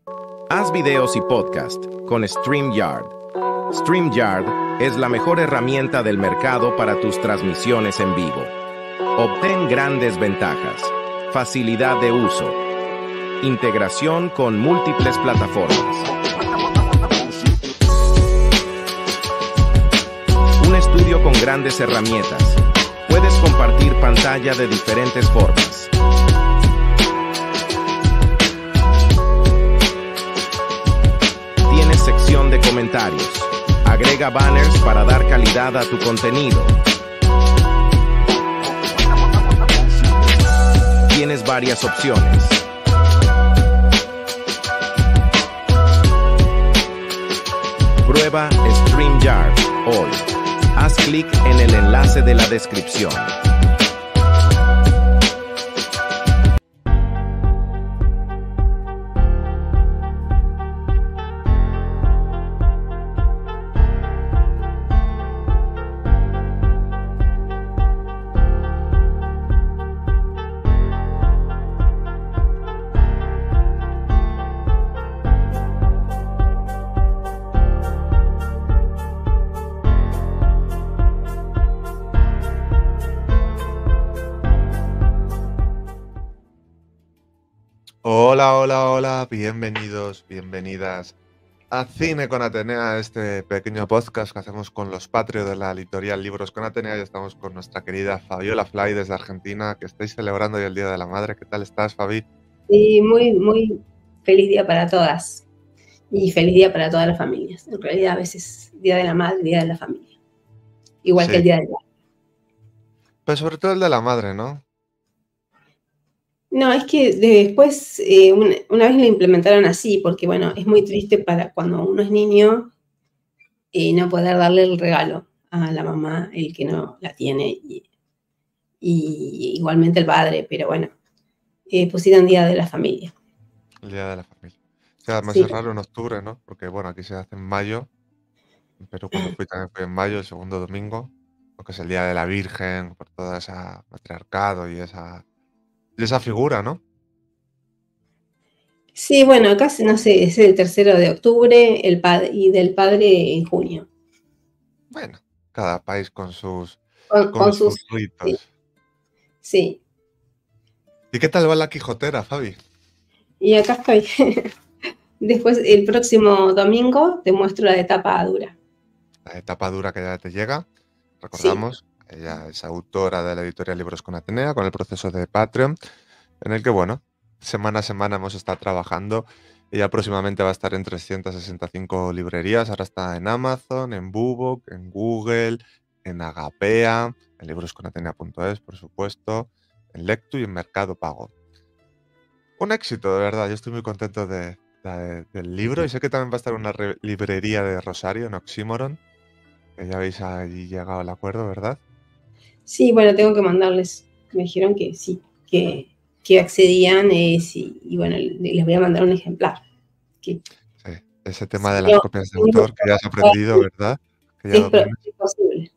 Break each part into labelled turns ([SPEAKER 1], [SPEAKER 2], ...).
[SPEAKER 1] Haz videos y podcast con StreamYard. StreamYard es la mejor herramienta del mercado para tus transmisiones en vivo. Obtén grandes ventajas, facilidad de uso, integración con múltiples plataformas. Un estudio con grandes herramientas. Puedes compartir pantalla de diferentes formas. Tienes sección de comentarios. Agrega banners para dar calidad a tu contenido. Tienes varias opciones. Prueba StreamYard hoy. Haz clic en el enlace de la descripción.
[SPEAKER 2] Hola, bienvenidos, bienvenidas a Cine con Atenea, este pequeño podcast que hacemos con los Patreons de la editorial Libros con Atenea, y estamos con nuestra querida Fabiola Fly desde Argentina, que estáis celebrando hoy el Día de la Madre. ¿Qué tal estás, Fabi?
[SPEAKER 3] Sí, muy feliz día para todas y feliz día para todas las familias. En realidad a veces Día de la Madre, Día de la Familia, igual
[SPEAKER 2] Sí.
[SPEAKER 3] que el Día del Padre.
[SPEAKER 2] Pero sobre todo el de la madre, ¿no?
[SPEAKER 3] No, es que después una vez lo implementaron así, porque bueno, es muy triste para cuando uno es niño no poder darle el regalo a la mamá, el que no la tiene, y igualmente el padre, pero bueno, pusieron Día de la Familia.
[SPEAKER 2] El Día de la Familia. O sea, además
[SPEAKER 3] Sí.
[SPEAKER 2] es raro en octubre, ¿no? Porque bueno, aquí se hace en mayo, en Perú cuando fui también fue en mayo, el segundo domingo, porque es el Día de la Virgen, por toda esa matriarcado y esa figura, ¿no?
[SPEAKER 3] Sí, bueno, acá no sé, es el 3 de octubre y del padre en junio.
[SPEAKER 2] Bueno, cada país con sus
[SPEAKER 3] Con sus...
[SPEAKER 2] ritos.
[SPEAKER 3] Sí,
[SPEAKER 2] ¿Y qué tal va la Quijotera, Fabi?
[SPEAKER 3] y acá estoy. Después, el próximo domingo, te muestro la etapa dura.
[SPEAKER 2] La etapa dura que ya te llega. Recordamos, ella es autora de la editorial Libros con Atenea, con el proceso de Patreon, en el que, bueno, semana a semana hemos estado trabajando. Ella próximamente va a estar en 365 librerías. Ahora está en Amazon, en BookBook, en Google, en Agapea, en librosconatenea.es, por supuesto, en Lectu y en Mercado Pago. Un éxito, de verdad. Yo estoy muy contento del libro, y sé que también va a estar en una librería de Rosario, en Oxímoron, que ya habéis allí llegado al acuerdo, ¿verdad?
[SPEAKER 3] Sí, bueno, tengo que mandarles. Me dijeron que sí, que accedían y bueno, les voy a mandar un ejemplar.
[SPEAKER 2] Sí, ese tema de las copias de autor que ya has aprendido, ¿verdad? Que ya
[SPEAKER 3] es posible.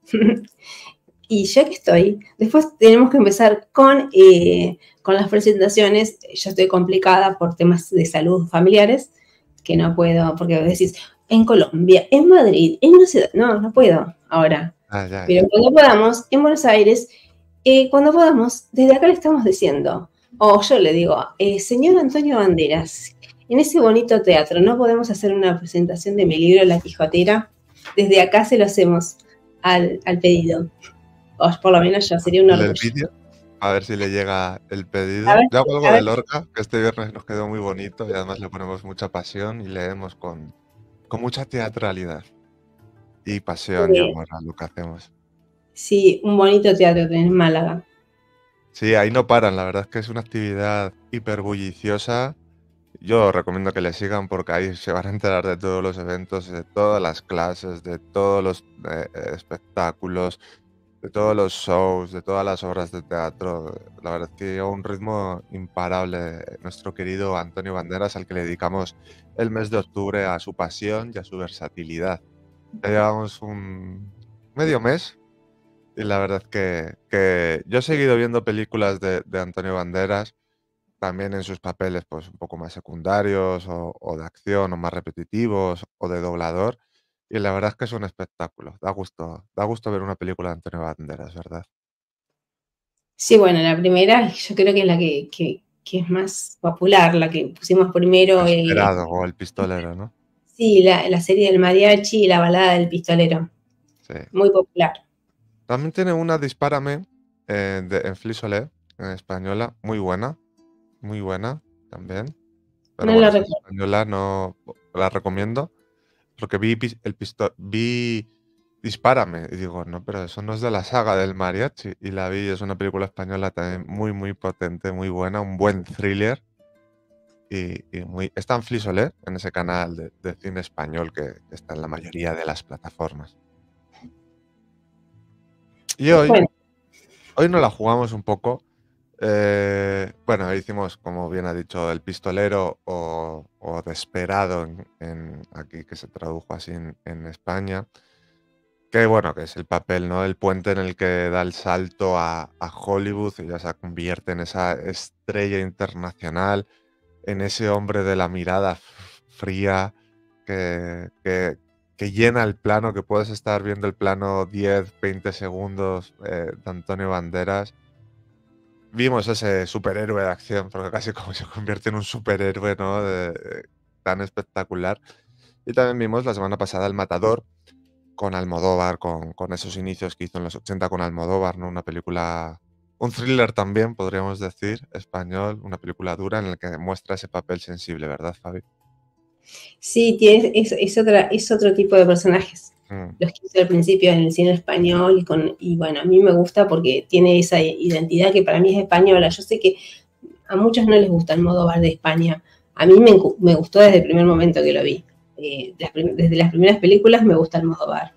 [SPEAKER 3] Y ya que estoy, después tenemos que empezar con las presentaciones. Yo estoy complicada por temas de salud familiares, que no puedo, porque decís, en Colombia, en Madrid, en una ciudad, no puedo ahora. Pero cuando podamos, en Buenos Aires, cuando podamos, desde acá le estamos diciendo, o yo le digo, señor Antonio Banderas, en ese bonito teatro, ¿no podemos hacer una presentación de mi libro La Quijotera? Desde acá se lo hacemos al pedido. O por lo menos yo, sería un orgullo.
[SPEAKER 2] Vídeo, a ver si le llega el pedido. Yo hago algo de Lorca, que este viernes nos quedó muy bonito y además le ponemos mucha pasión y leemos con mucha teatralidad y pasión y amor a lo que hacemos.
[SPEAKER 3] Sí, un bonito teatro en Málaga.
[SPEAKER 2] Sí, ahí no paran, la verdad es que es una actividad hiperbulliciosa. Yo recomiendo que le sigan porque ahí se van a enterar de todos los eventos, de todas las clases, de todos los espectáculos, de todos los shows, de todas las obras de teatro. La verdad es que lleva un ritmo imparable nuestro querido Antonio Banderas, al que le dedicamos el mes de octubre a su pasión y a su versatilidad. Ya llevamos un medio mes y la verdad es que yo he seguido viendo películas de Antonio Banderas también en sus papeles pues un poco más secundarios o de acción o más repetitivos o de doblador. Y la verdad es que es un espectáculo. Da gusto ver una película de Antonio Banderas, ¿verdad?
[SPEAKER 3] Sí, bueno, la primera yo creo que es la que es más popular, la que pusimos primero.
[SPEAKER 2] Desesperado o El pistolero, ¿no?
[SPEAKER 3] Sí, la serie del mariachi y la balada del pistolero.
[SPEAKER 2] Sí.
[SPEAKER 3] Muy popular.
[SPEAKER 2] También tiene una Dispárame en Flixolé, en española, muy buena también. Pero
[SPEAKER 3] No
[SPEAKER 2] bueno,
[SPEAKER 3] la
[SPEAKER 2] esa en
[SPEAKER 3] recuerdo.
[SPEAKER 2] española no la recomiendo porque vi Dispárame y digo, no, pero eso no es de la saga del mariachi. Y la vi, es una película española también muy, muy potente, muy buena, un buen thriller. Está en Flixolé, en ese canal de cine español que está en la mayoría de las plataformas. Y
[SPEAKER 3] Bueno,
[SPEAKER 2] hoy nos la jugamos un poco. Bueno, hicimos, como bien ha dicho, El pistolero o Desperado aquí, que se tradujo así en España. Que bueno, que es el papel, ¿no? El puente en el que da el salto a Hollywood y ya se convierte en esa estrella internacional, en ese hombre de la mirada fría que llena el plano, que puedes estar viendo el plano 10, 20 segundos de Antonio Banderas. Vimos ese superhéroe de acción, porque casi como se convierte en un superhéroe, ¿no? Tan espectacular. Y también vimos la semana pasada El Matador con Almodóvar, con esos inicios que hizo en los 80 con Almodóvar, ¿no? Una película, un thriller también, podríamos decir, español, una película dura en la que muestra ese papel sensible, ¿verdad, Fabi?
[SPEAKER 3] sí, es otro tipo de personajes. Los que hizo al principio en el cine español y bueno, a mí me gusta porque tiene esa identidad que para mí es española. Yo sé que a muchos no les gusta el Almodóvar de España. A mí me gustó desde el primer momento que lo vi. Desde las primeras películas me gusta el Almodóvar.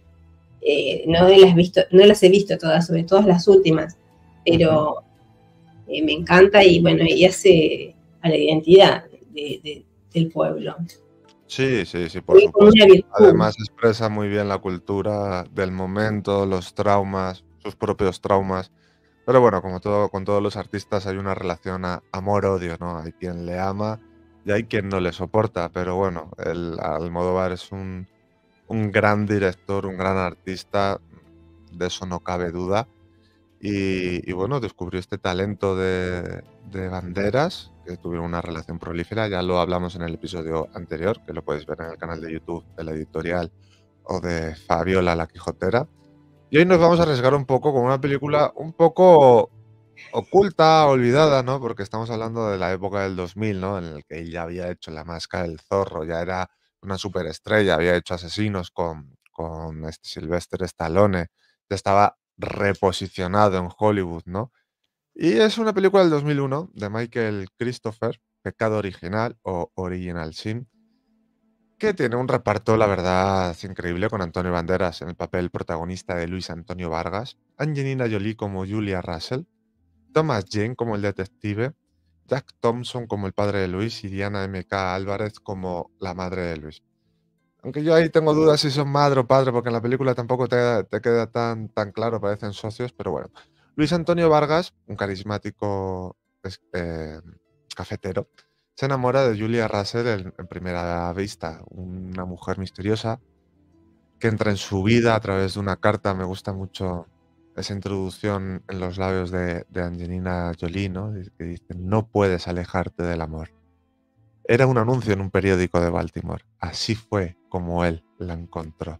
[SPEAKER 3] No las he visto todas, sobre todo las últimas, pero me encanta y bueno, y hace a la identidad del pueblo.
[SPEAKER 2] Sí, por supuesto. Además expresa muy bien la cultura del momento, los traumas, sus propios traumas. Pero bueno, con todos los artistas hay una relación amor-odio, ¿no? Hay quien le ama y hay quien no le soporta. Pero bueno, Almodóvar es un gran director, un gran artista, de eso no cabe duda. Y bueno, descubrió este talento de Banderas, que tuvieron una relación prolífera, ya lo hablamos en el episodio anterior, que lo podéis ver en el canal de YouTube de La Editorial o de Fabiola la Quijotera. Y hoy nos vamos a arriesgar un poco con una película un poco oculta, olvidada, ¿no? Porque estamos hablando de la época del 2000, ¿no? En el que él ya había hecho La Máscara del Zorro, ya era una superestrella, había hecho Asesinos con Sylvester Stallone, ya estaba reposicionado en Hollywood, ¿no? Y es una película del 2001 de Michael Christopher, Pecado Original o Original Sin, que tiene un reparto, la verdad, increíble, con Antonio Banderas en el papel protagonista de Luis Antonio Vargas, Angelina Jolie como Julia Russell, Thomas Jane como el detective, Jack Thompson como el padre de Luis y Diana M.K. Álvarez como la madre de Luis. Aunque yo ahí tengo dudas si son madre o padre, porque en la película tampoco te queda tan claro, parecen socios, pero bueno. Luis Antonio Vargas, un carismático cafetero, se enamora de Julia Russell en primera vista, una mujer misteriosa que entra en su vida a través de una carta. Me gusta mucho esa introducción en los labios de Angelina Jolie, ¿no? Que dice, no puedes alejarte del amor. Era un anuncio en un periódico de Baltimore. Así fue como él la encontró.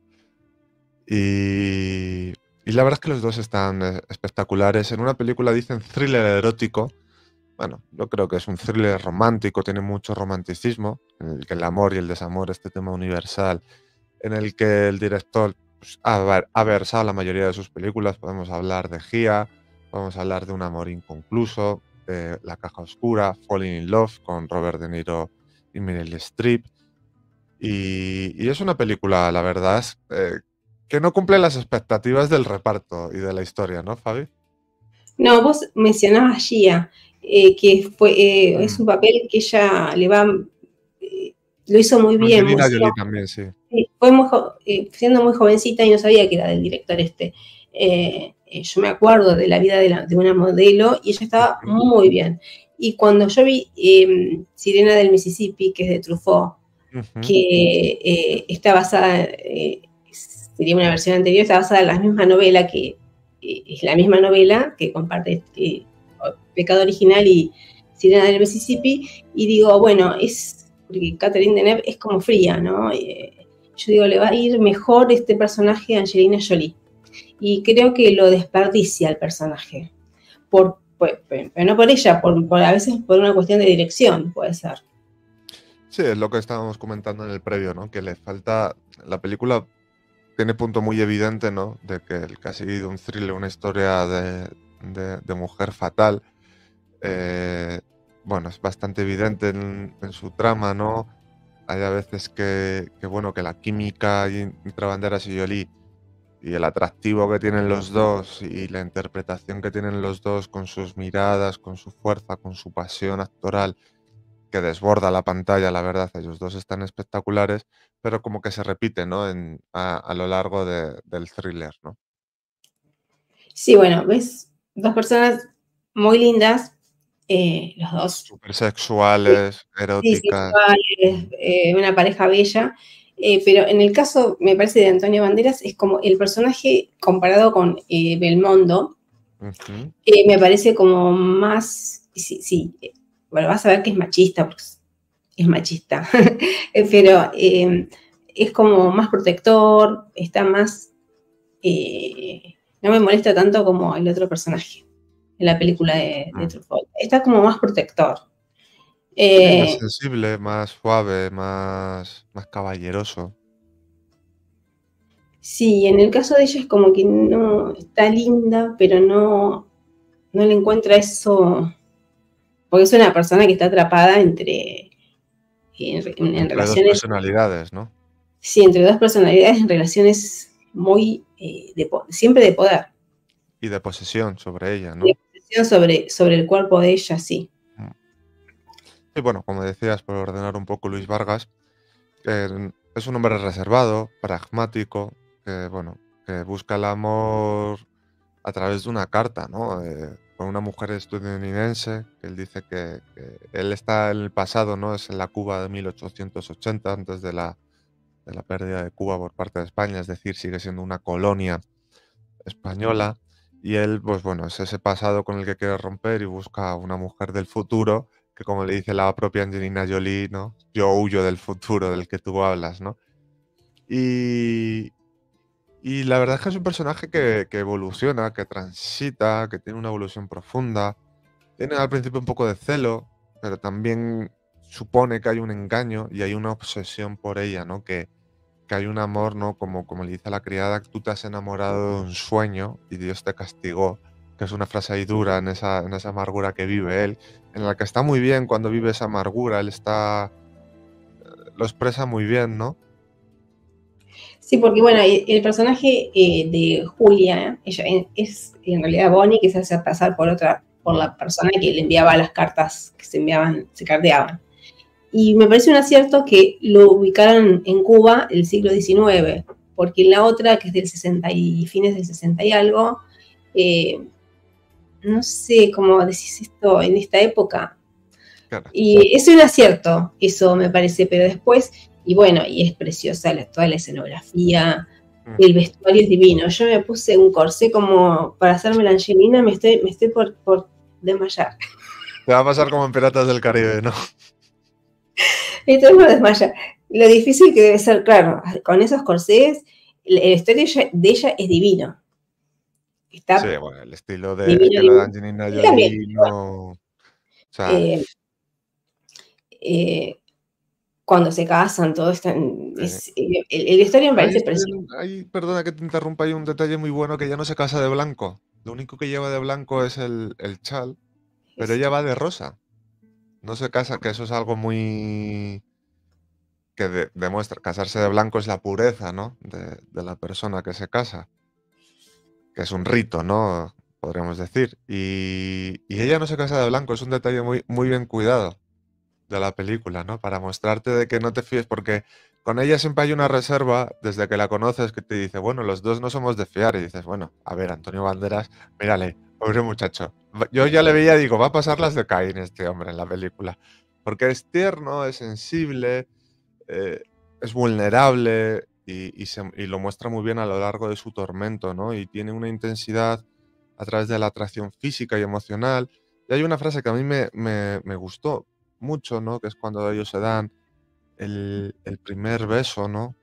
[SPEAKER 2] Y la verdad es que los dos están espectaculares. En una película dicen thriller erótico. Bueno, yo creo que es un thriller romántico, tiene mucho romanticismo, en el que el amor y el desamor, este tema universal, en el que el director pues, ha versado la mayoría de sus películas. Podemos hablar de Gia, podemos hablar de Un amor inconcluso, de La caja oscura, Falling in Love con Robert De Niro y Meryl Streep. Y es una película, la verdad, que no cumple las expectativas del reparto y de la historia, ¿no, Fabi?
[SPEAKER 3] No, vos mencionabas a Gia, que es un papel que ella lo hizo muy bien.
[SPEAKER 2] Angelina Jolie también, sí.
[SPEAKER 3] Fue siendo muy jovencita y no sabía que era del director este. Yo me acuerdo de la vida de una modelo y ella estaba muy bien. Y cuando yo vi Sirena del Mississippi, que es de Truffaut, que está basada, sería una versión anterior, está basada en la misma novela, que es la misma novela que comparte Pecado Original y Sirena del Mississippi, y digo, bueno, porque Catherine Deneuve es como fría, ¿no? Yo digo, le va a ir mejor este personaje a Angelina Jolie. Y creo que lo desperdicia el personaje. Pero no por ella, a veces por una cuestión de dirección, puede ser.
[SPEAKER 2] Sí, es lo que estábamos comentando en el previo, ¿no? Que le falta. La película tiene punto muy evidente, ¿no? De que el que ha seguido un thriller, una historia de mujer fatal. Bueno, es bastante evidente en su trama, ¿no? Hay a veces que bueno, que la química entre Banderas y Jolie y el atractivo que tienen los dos y la interpretación que tienen los dos con sus miradas, con su fuerza, con su pasión actoral, que desborda la pantalla, la verdad, ellos dos están espectaculares, pero como que se repite, ¿no? A lo largo del thriller, ¿no?
[SPEAKER 3] Sí, bueno, ves dos personas muy lindas, los dos.
[SPEAKER 2] Súper sexuales, eróticas.
[SPEAKER 3] Sí, una pareja bella. Pero en el caso, me parece, de Antonio Banderas, es como el personaje comparado con Belmondo, me parece como más, sí, bueno, vas a ver que es machista, porque es machista, pero es como más protector, está más, no me molesta tanto como el otro personaje en la película de Truffaut, está como más protector.
[SPEAKER 2] Sí, más sensible, más suave, más caballeroso.
[SPEAKER 3] Sí, en el caso de ella es como que no está linda, pero no le encuentra eso, porque es una persona que está atrapada entre
[SPEAKER 2] Entre dos
[SPEAKER 3] relaciones,
[SPEAKER 2] personalidades, ¿no?
[SPEAKER 3] sí, entre dos personalidades, en relaciones muy, siempre de poder.
[SPEAKER 2] Y de posesión sobre ella,
[SPEAKER 3] De
[SPEAKER 2] ¿no?
[SPEAKER 3] posesión sobre el cuerpo de ella, sí.
[SPEAKER 2] Y bueno, como decías, por ordenar un poco, Luis Vargas, es un hombre reservado, pragmático, que bueno, que busca el amor a través de una carta, ¿no? Con una mujer estadounidense, que él dice que él está en el pasado, ¿no? Es en la Cuba de 1880, antes de la pérdida de Cuba por parte de España, es decir, sigue siendo una colonia española. Y él, pues bueno, es ese pasado con el que quiere romper y busca una mujer del futuro, que como le dice la propia Angelina Jolie, ¿no? Yo huyo del futuro del que tú hablas, ¿no? Y, y la verdad es que es un personaje que evoluciona, que transita, que tiene una evolución profunda. Tiene al principio un poco de celo, pero también supone que hay un engaño y hay una obsesión por ella, ¿no? Que hay un amor, ¿no? Como le dice a la criada, que tú te has enamorado de un sueño y Dios te castigó, que es una frase ahí dura en esa amargura que vive él, en la que está muy bien cuando vive esa amargura, él lo expresa muy bien, ¿no?
[SPEAKER 3] Sí, porque bueno, el personaje de Julia, ella es en realidad Bonnie, que se hace pasar por la persona que le enviaba las cartas que se carteaban. Y me parece un acierto que lo ubicaran en Cuba el siglo XIX, porque en la otra, que es del 60 y fines del 60 y algo, no sé cómo decís esto en esta época.
[SPEAKER 2] Claro.
[SPEAKER 3] Y es un acierto, eso me parece, pero después, y bueno, y es preciosa toda la escenografía, el vestuario es divino. Yo me puse un corsé como para hacerme la Angelina, me estoy por desmayar.
[SPEAKER 2] Te va a pasar como en Piratas del Caribe, ¿no?
[SPEAKER 3] Estoy por desmayar. Lo difícil que debe ser, claro, con esos corsés, el vestuario de ella es divino. Está
[SPEAKER 2] Sí, bueno, el estilo
[SPEAKER 3] divino,
[SPEAKER 2] que le da
[SPEAKER 3] divino.
[SPEAKER 2] Angelina
[SPEAKER 3] Y también,
[SPEAKER 2] Jolie, no. O sea,
[SPEAKER 3] cuando se casan, todo está. El vestuario me
[SPEAKER 2] ahí,
[SPEAKER 3] parece precioso.
[SPEAKER 2] perdona que te interrumpa, hay un detalle muy bueno, que ella no se casa de blanco. Lo único que lleva de blanco es el chal, pero ella va de rosa. No se casa, que eso es algo muy que demuestra. Casarse de blanco es la pureza, ¿no? De la persona que se casa. Que es un rito, ¿no? Podríamos decir. Y ella no se casa de blanco, es un detalle muy, muy bien cuidado de la película, ¿no? Para mostrarte de que no te fíes, porque con ella siempre hay una reserva desde que la conoces que te dice, bueno, los dos no somos de fiar. Y dices, bueno, a ver, Antonio Banderas, mírale, pobre muchacho. Yo ya le veía y digo, va a pasar las de Caín este hombre en la película. Porque es tierno, es sensible, es vulnerable y lo muestra muy bien a lo largo de su tormento, ¿no? Y tiene una intensidad a través de la atracción física y emocional. Y hay una frase que a mí me gustó mucho, ¿no? Que es cuando ellos se dan el primer beso, ¿no?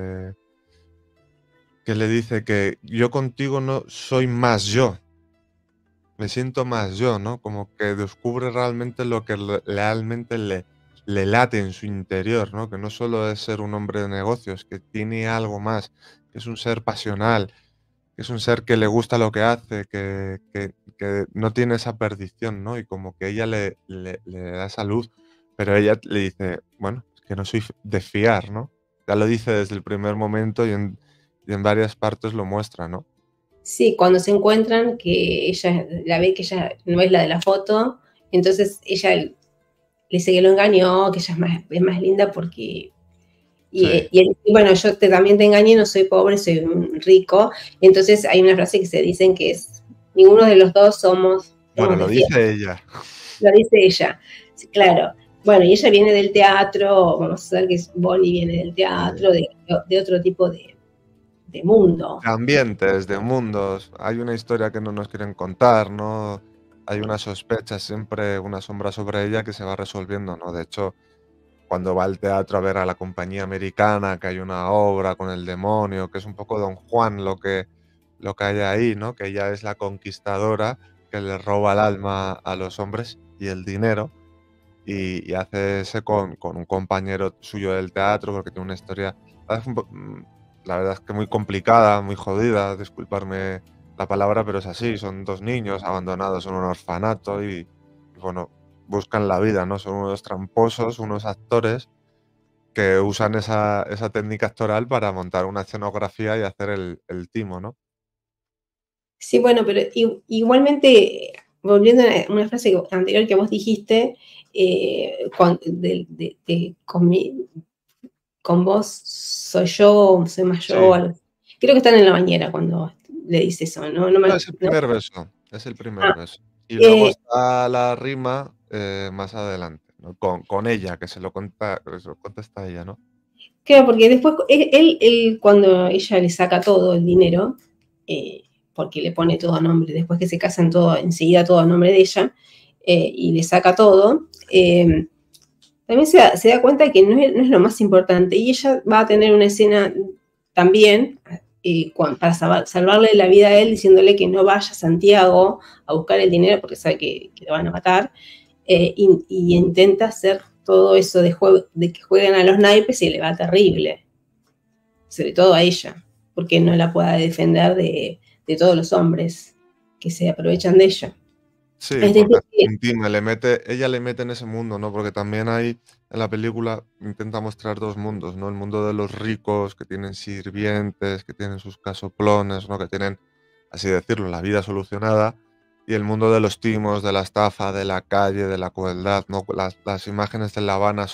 [SPEAKER 2] Que le dice que yo contigo no soy más yo, me siento más yo, ¿no? Como que descubre realmente lo que realmente le late en su interior, ¿no? Que no solo es ser un hombre de negocios, que tiene algo más, que es un ser pasional, que es un ser que le gusta lo que hace, que no tiene esa perdición, ¿no? Y como que ella le da esa luz, pero ella le dice, bueno, es que no soy de fiar, ¿no? Ya lo dice desde el primer momento y en varias partes lo muestra, ¿no?
[SPEAKER 3] Sí, cuando se encuentran, que ella la ve que ella no es la de la foto, entonces ella le dice que lo engañó, que ella es más linda porque...
[SPEAKER 2] Sí.
[SPEAKER 3] Y bueno, yo también te engañé, no soy pobre, soy un rico. Entonces hay una frase que se dicen que es, ninguno de los dos somos
[SPEAKER 2] Bueno, lo
[SPEAKER 3] de fiel.
[SPEAKER 2] dice ella.
[SPEAKER 3] Lo dice ella, sí, claro. Bueno, y ella viene del teatro, vamos a ver que Bonnie viene del teatro, de otro tipo de mundo.
[SPEAKER 2] De ambientes, de mundos. Hay una historia que no nos quieren contar, ¿no? Hay una sospecha, siempre una sombra sobre ella que se va resolviendo, ¿no? De hecho, cuando va al teatro a ver a la compañía americana, que hay una obra con el demonio, que es un poco Don Juan lo que hay ahí, ¿no? Que ella es la conquistadora que le roba el alma a los hombres y el dinero, y hace ese con un compañero suyo del teatro, porque tiene una historia, la verdad es que muy complicada, muy jodida, disculparme la palabra, pero es así, son dos niños abandonados en un orfanato y bueno, buscan la vida, ¿no? Son unos tramposos, unos actores que usan esa técnica actoral para montar una escenografía y hacer el timo, ¿no?
[SPEAKER 3] Sí, bueno, pero igualmente, volviendo a una frase anterior que vos dijiste, con vos soy yo, soy más yo,
[SPEAKER 2] Sí.
[SPEAKER 3] creo que están en la bañera cuando le dice eso, ¿no?
[SPEAKER 2] No, es el
[SPEAKER 3] ¿no?
[SPEAKER 2] primer beso, es el primer
[SPEAKER 3] Ah,
[SPEAKER 2] beso. Y luego
[SPEAKER 3] eh,
[SPEAKER 2] está la rima, más adelante, ¿no? Con ella, que se lo contesta ella, ¿no?
[SPEAKER 3] claro, porque después él, cuando ella le saca todo el dinero, eh, porque le pone todo a nombre, después que se casan todo, enseguida todo a nombre de ella, y le saca todo, también se da cuenta que no es lo más importante. Y ella va a tener una escena también para salvarle la vida a él, diciéndole que no vaya a Santiago a buscar el dinero porque sabe que lo van a matar. Y intenta hacer todo eso de que jueguen a los naipes y le va terrible. Sobre todo a ella, porque no la pueda defender de todos los hombres que se aprovechan de ella.
[SPEAKER 2] Sí,
[SPEAKER 3] Es
[SPEAKER 2] porque
[SPEAKER 3] decir,
[SPEAKER 2] se intima, ella le mete en ese mundo, ¿no? Porque también hay, en la película, intenta mostrar dos mundos, ¿no? El mundo de los ricos, que tienen sirvientes, que tienen sus casoplones, ¿no? Que tienen, así decirlo, la vida solucionada. Y el mundo de los timos, de la estafa, de la calle, de la crueldad, ¿no? Las imágenes de La Habana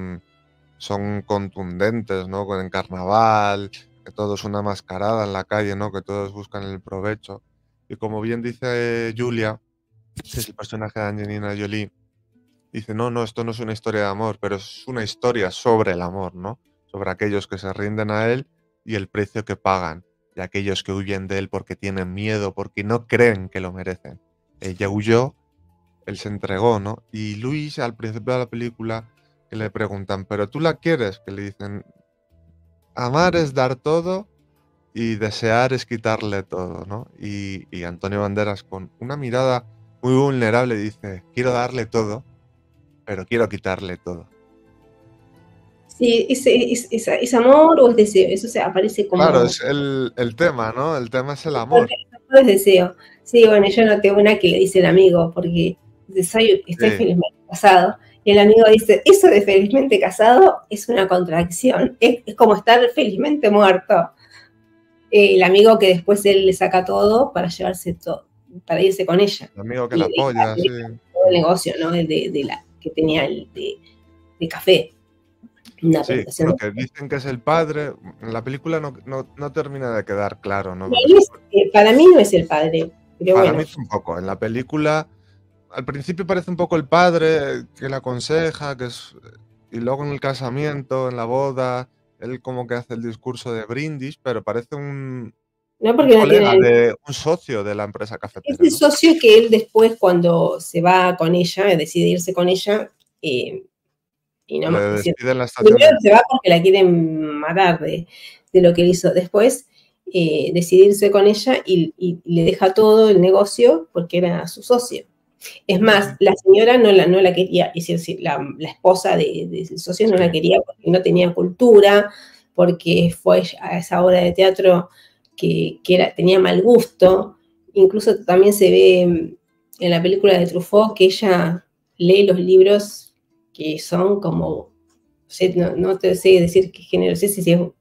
[SPEAKER 2] son contundentes, ¿no? Con el carnaval, que todo es una mascarada en la calle, ¿no? Que todos buscan el provecho. Y como bien dice Julia, que es el personaje de Angelina Jolie, dice, no, no, esto no es una historia de amor, pero es una historia sobre el amor, ¿no? Sobre aquellos que se rinden a él y el precio que pagan, y aquellos que huyen de él porque tienen miedo, porque no creen que lo merecen. Ella huyó, él se entregó, ¿no? Y Luis, al principio de la película, que le preguntan, ¿pero tú la quieres? Que le dicen, amar es dar todo y desear es quitarle todo, ¿no? Y Antonio Banderas, con una mirada muy vulnerable, dice, quiero darle todo, pero quiero quitarle todo.
[SPEAKER 3] sí, ¿es amor o es deseo? Eso se aparece
[SPEAKER 2] Claro,
[SPEAKER 3] como...
[SPEAKER 2] es el tema, ¿no? El tema es el amor.
[SPEAKER 3] No es deseo. Sí, bueno, yo noté una que le dice el amigo, porque dice, estoy
[SPEAKER 2] Sí,
[SPEAKER 3] felizmente casado. Y el amigo dice, eso de felizmente casado es una contradicción. Es como estar felizmente muerto. El amigo que después él le saca todo para llevarse todo, para irse con ella.
[SPEAKER 2] el amigo que la
[SPEAKER 3] Y
[SPEAKER 2] apoya, sí.
[SPEAKER 3] todo el negocio, ¿no? Que tenía de café. Una
[SPEAKER 2] Sí,
[SPEAKER 3] plantación
[SPEAKER 2] bueno,
[SPEAKER 3] de
[SPEAKER 2] que
[SPEAKER 3] café.
[SPEAKER 2] dicen que es el padre. En la película no termina de quedar claro, ¿no? Porque
[SPEAKER 3] Para mí no es el padre, pero
[SPEAKER 2] para
[SPEAKER 3] bueno.
[SPEAKER 2] mí tampoco. En la película, al principio parece un poco el padre que le aconseja, y luego en el casamiento, en la boda, él como que hace el discurso de brindis, pero parece
[SPEAKER 3] No
[SPEAKER 2] un
[SPEAKER 3] porque no
[SPEAKER 2] colega,
[SPEAKER 3] tiene.
[SPEAKER 2] un socio de la empresa
[SPEAKER 3] Es
[SPEAKER 2] cafetera,
[SPEAKER 3] el
[SPEAKER 2] ¿no?
[SPEAKER 3] socio que él después, cuando se va con ella, decide irse con ella, y no
[SPEAKER 2] Le
[SPEAKER 3] más. Es decir,
[SPEAKER 2] despide en la estación
[SPEAKER 3] primero
[SPEAKER 2] de...
[SPEAKER 3] se va porque la quieren matar de lo que él hizo. Después decide irse con ella y le deja todo el negocio porque era su socio. Es más,
[SPEAKER 2] Ujú.
[SPEAKER 3] la señora no la quería, es decir, la esposa del socio no la
[SPEAKER 2] Sí,
[SPEAKER 3] quería porque no tenía cultura, porque fue a esa obra de teatro tenía mal gusto. Incluso también se ve en la película de Truffaut que ella lee los libros que son como, no te sé decir qué género, sé si es,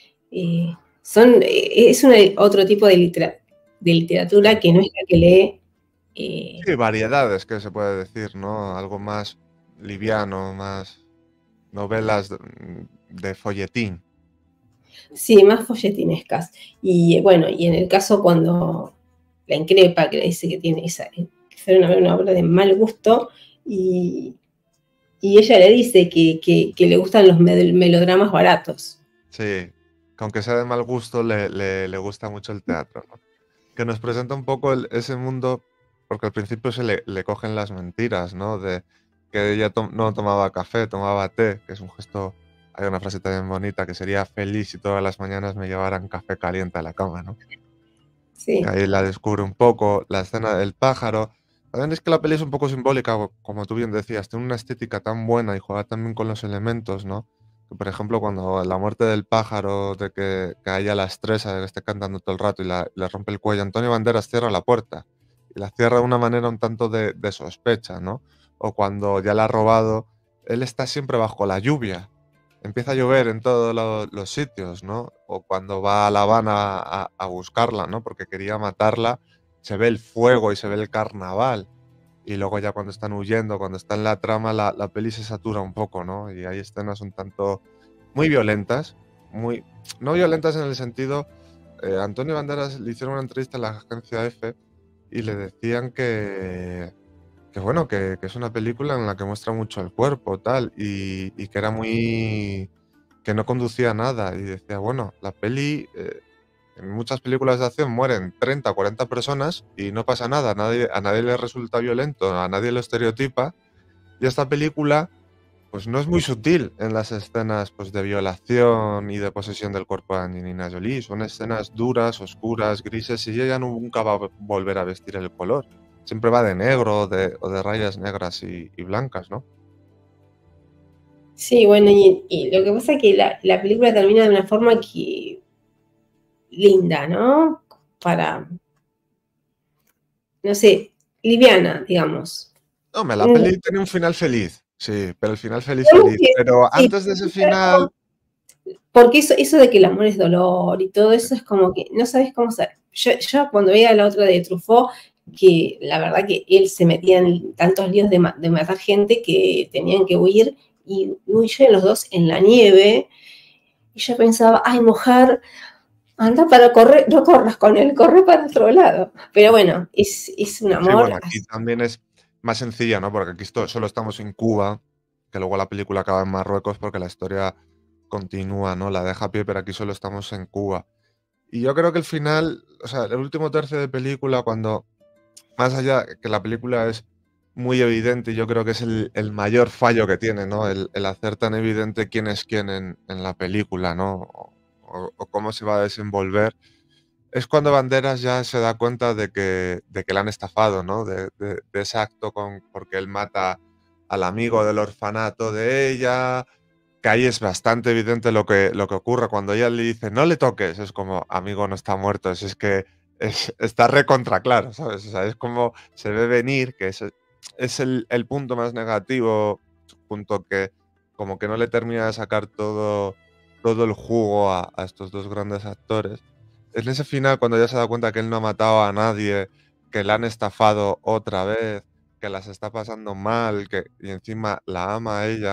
[SPEAKER 3] otro tipo de literatura
[SPEAKER 2] sí.
[SPEAKER 3] que no es la que lee. eh,
[SPEAKER 2] Sí, variedades que se puede decir, ¿no? Algo más liviano, más novelas de folletín.
[SPEAKER 3] Sí, más folletinescas. Y bueno, y en el caso cuando la increpa, que le dice que tiene que ser una obra de mal gusto, y, y ella le dice que le gustan los melodramas baratos.
[SPEAKER 2] Sí, que aunque sea de mal gusto, le gusta mucho el teatro, ¿no? Que nos presenta un poco ese mundo, porque al principio le cogen las mentiras, ¿no? De que ella no tomaba café, tomaba té, que es un gesto, hay una frase también bonita, que sería feliz si todas las mañanas me llevaran café caliente a la cama, ¿no? Y
[SPEAKER 3] Sí,
[SPEAKER 2] ahí la descubre un poco, la escena del pájaro. También es que la peli es un poco simbólica, como tú bien decías, tiene una estética tan buena y juega también con los elementos, ¿no? Que, por ejemplo, cuando la muerte del pájaro, de que a ella la estresa, de que esté cantando todo el rato y le rompe el cuello, Antonio Banderas cierra la puerta y la cierra de una manera un tanto de sospecha, ¿no? O cuando ya la ha robado, él está siempre bajo la lluvia. Empieza a llover en todos los sitios, ¿no? O cuando va a La Habana a buscarla, ¿no? Porque quería matarla, se ve el fuego y se ve el carnaval. Y luego ya cuando están huyendo, cuando está en la trama, la peli se satura un poco, ¿no? Y hay escenas un tanto muy violentas, muy... No violentas en el sentido... Antonio Banderas le hicieron una entrevista en la agencia F y le decían que bueno, que es una película en la que muestra mucho el cuerpo, tal, y que era muy... que no conducía a nada. Y decía, bueno, la peli... en muchas películas de acción mueren 30 o 40 personas y no pasa nada, a nadie le resulta violento, a nadie lo estereotipa. Y esta película, pues no es muy sutil en las escenas pues, de violación y de posesión del cuerpo de Angelina Jolie. Son escenas duras, oscuras, grises, y ella nunca va a volver a vestir el color. Siempre va de negro o de rayas negras y blancas, ¿no?
[SPEAKER 3] sí, bueno, y lo que pasa es que la película termina de una forma que linda, ¿no? Para, no sé, liviana, digamos.
[SPEAKER 2] Hombre, la
[SPEAKER 3] Mm,
[SPEAKER 2] peli tiene un final feliz, sí, pero el final feliz, feliz. Pero
[SPEAKER 3] Sí,
[SPEAKER 2] antes de ese final,
[SPEAKER 3] porque eso de que el amor es dolor y todo eso es como que no sabes cómo ser. Yo cuando veía la otra de Truffaut, que la verdad que él se metía en tantos líos de matar gente que tenían que huir y huyen los dos en la nieve. Y yo pensaba, ay, mujer, anda para correr, no corras con él, corre para otro lado. Pero bueno, es un
[SPEAKER 2] sí,
[SPEAKER 3] amor
[SPEAKER 2] bueno, aquí
[SPEAKER 3] así.
[SPEAKER 2] también es más sencilla, ¿no? Porque aquí solo estamos en Cuba, que luego la película acaba en Marruecos porque la historia continúa, ¿no? La deja a pie, pero aquí solo estamos en Cuba. Y yo creo que el final, o sea, el último tercio de película, cuando, más allá que la película es muy evidente, y yo creo que es el mayor fallo que tiene, ¿no? El hacer tan evidente quién es quién en la película, ¿no? O cómo se va a desenvolver. Es cuando Banderas ya se da cuenta de que la han estafado, ¿no? De ese acto porque él mata al amigo del orfanato de ella, que ahí es bastante evidente lo que ocurre. Cuando ella le dice, no le toques, es como, amigo, no está muerto, es que está recontra claro, ¿sabes? O sea, es como se ve venir, que es el punto más negativo, punto que como que no le termina de sacar todo el jugo a estos dos grandes actores. En ese final, cuando ya se da cuenta que él no ha matado a nadie, que la han estafado otra vez, que las está pasando mal, y encima la ama a ella,